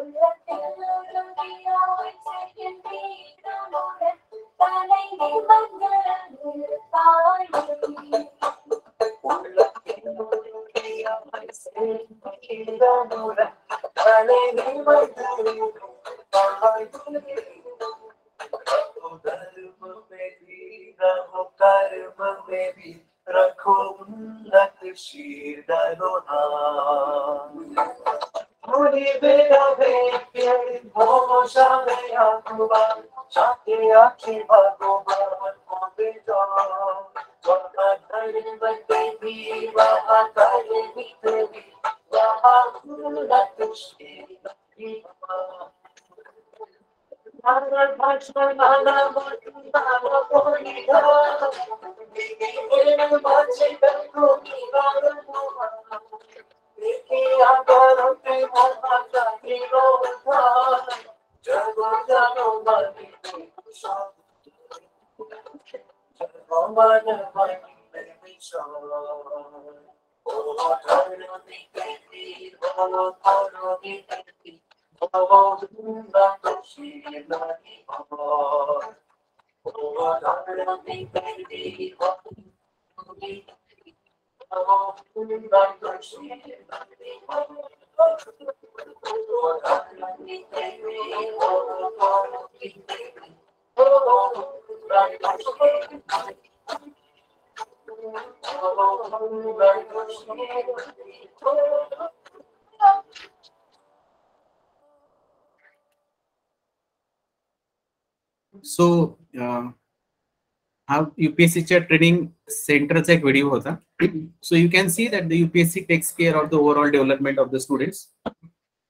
So, uh, हा U P S C च्या training सेंटरचा एक video होता. So you can see that the U P S C takes care of the overall development of the students.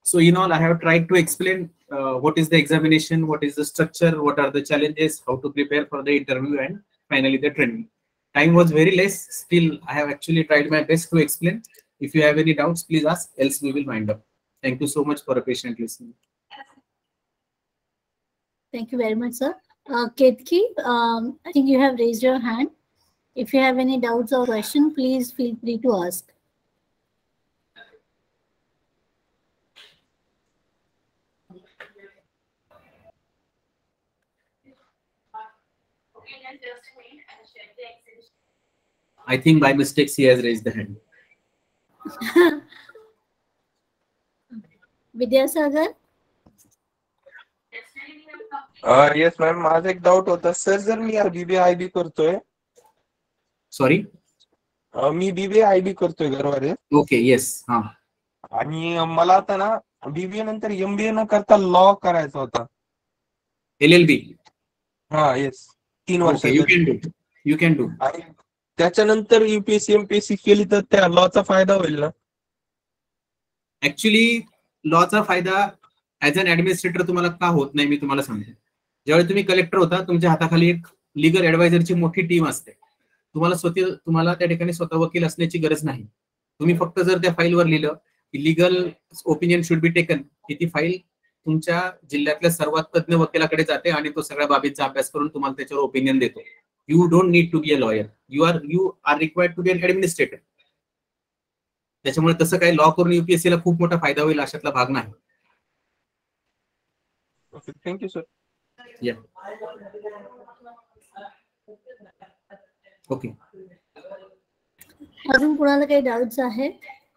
So in all, I have tried to explain uh, what is the examination, what is the structure, what are the challenges, how to prepare for the interview, and finally the training. Time was very less. Still, I have actually tried my best to explain. If you have any doubts, please ask, else we will wind up. Thank you so much for a patient listening. Thank you very much, sir. Uh, Ketki, um, I think you have raised your hand. If you have any doubts or question, please feel free to ask. I think by mistake he has raised the hand. Vidyasagar? Yes ma'am, माझा एक doubt होता sir, जर मी BBA I B करतोय. Sorry, मी BBA I B करतोय घरवारे. Okay, yes. हा, आणि मला आता ना बीबीए नंतर एमबीए न करता लॉ करायचा होता. L L B. हा, येस, तीन वर्ष. You can do you can do आणि त्याच्यानंतर युपीएससी एमपीएससी केली तर त्या लॉचा फायदा होईल ना? ऍक्च्युली लॉचा फायदा ऍज अन ऍडमिनिस्ट्रेटर तुम्हाला का होत नाही, मी तुम्हाला सांगतो. ज्यावेळी तुम्ही कलेक्टर होता, तुमच्या हाताखाली एक लीगल ऍडवायझरची मोठी टीम असते. तुम्हाला स्वतः तुम्हाला त्या ठिकाणी स्वतः वकील असण्याची गरज नाही. तुम्ही फक्त जर त्या फाईलवर लिहिलं की legal opinion should be taken, की ती फाईल तुमच्या जिल्ह्यातल्या सर्वात तज्ञ वकिलाकडे जाते आणि तो सगळ्या बाबींचा अभ्यास करून तुम्हाला त्याच्यावर ओपिनियन देतो. You don't need to be a lawyer, you are you are required to be an administrator. त्याच्यामुळे तसं काही लॉ करून युपीएससी ला खूप मोठा फायदा होईल अशातला भाग नाही. Okay, thank you sir. Yeah, okay. अजून कुणाला काही डाऊट्स आहेत?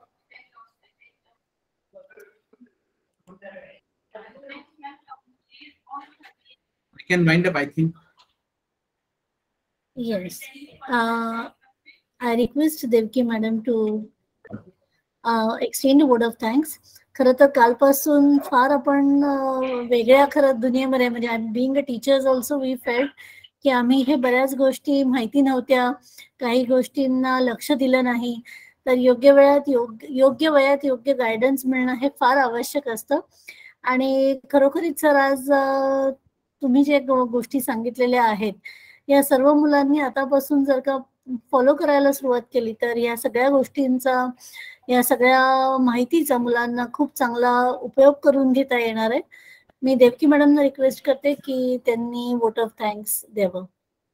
We can wind up, I think. Yes. Uh, I request Devki madam to uh, extend a word of thanks. खरं तर कालपासून फार आपण वेगळ्या खरं दुनियेमध्ये, म्हणजे being a teachers also we felt की आम्ही हे बऱ्याच गोष्टी माहिती नव्हत्या, काही गोष्टींना लक्ष दिलं नाही. तर योग्य वेळात योग्य योग्य वयात योग्य गायडन्स मिळणं हे फार आवश्यक असतं. आणि खरोखरीच सर, आज तुम्ही जे गोष्टी सांगितलेल्या आहेत या सर्व मुलांनी आतापासून जर का फॉलो करायला सुरुवात केली तर या सगळ्या गोष्टींचा, या सगळ्या माहितीचा मुलांना खूप चांगला उपयोग करून घेता येणार आहे. मी देवकी मॅडमना रिक्वेस्ट करते की त्यांनी वोट ऑफ थँक्स द्यावं.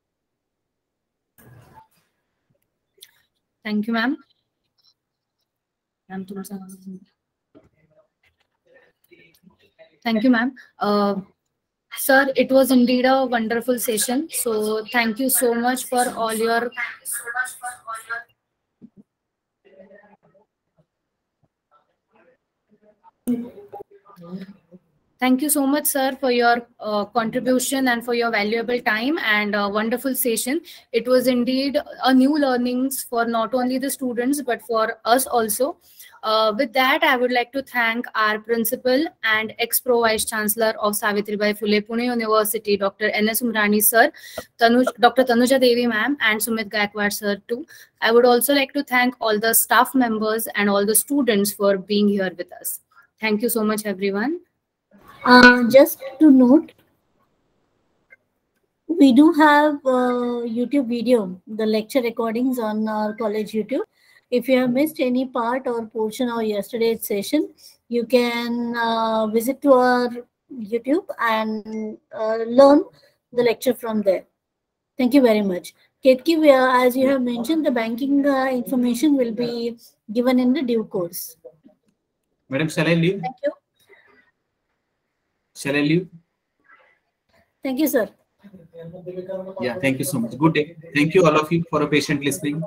Thank you ma'am. मॅम तुमचा. Thank you ma'am. Sir, it was indeed a wonderful session. So thank you so much for all your Thank you so much, sir, for your uh, contribution and for your valuable time and a wonderful session. It was indeed a new learnings for not only the students but for us also. Uh, with that, I would like to thank our principal and ex-pro vice chancellor of Savitribai Phule Pune University, Doctor N S Umrani sir, Tanuj, Doctor Tanuja Devi ma'am, and Sumit Gaikwad sir too. I would also like to thank all the staff members and all the students for being here with us. Thank you so much, everyone. Uh, just to note, we do have uh, YouTube video, the lecture recordings on our college YouTube. If you have missed any part or portion of yesterday's session, you can uh, visit to our YouTube and uh, learn the lecture from there. Thank you very much. Ketki, we are, as you have mentioned, the banking uh, information will be given in the due course. Madam, shall I leave? Thank you. Shall I leave? Thank you, sir. Yeah, thank you so much. Good day. Thank you all of you for a patient listening.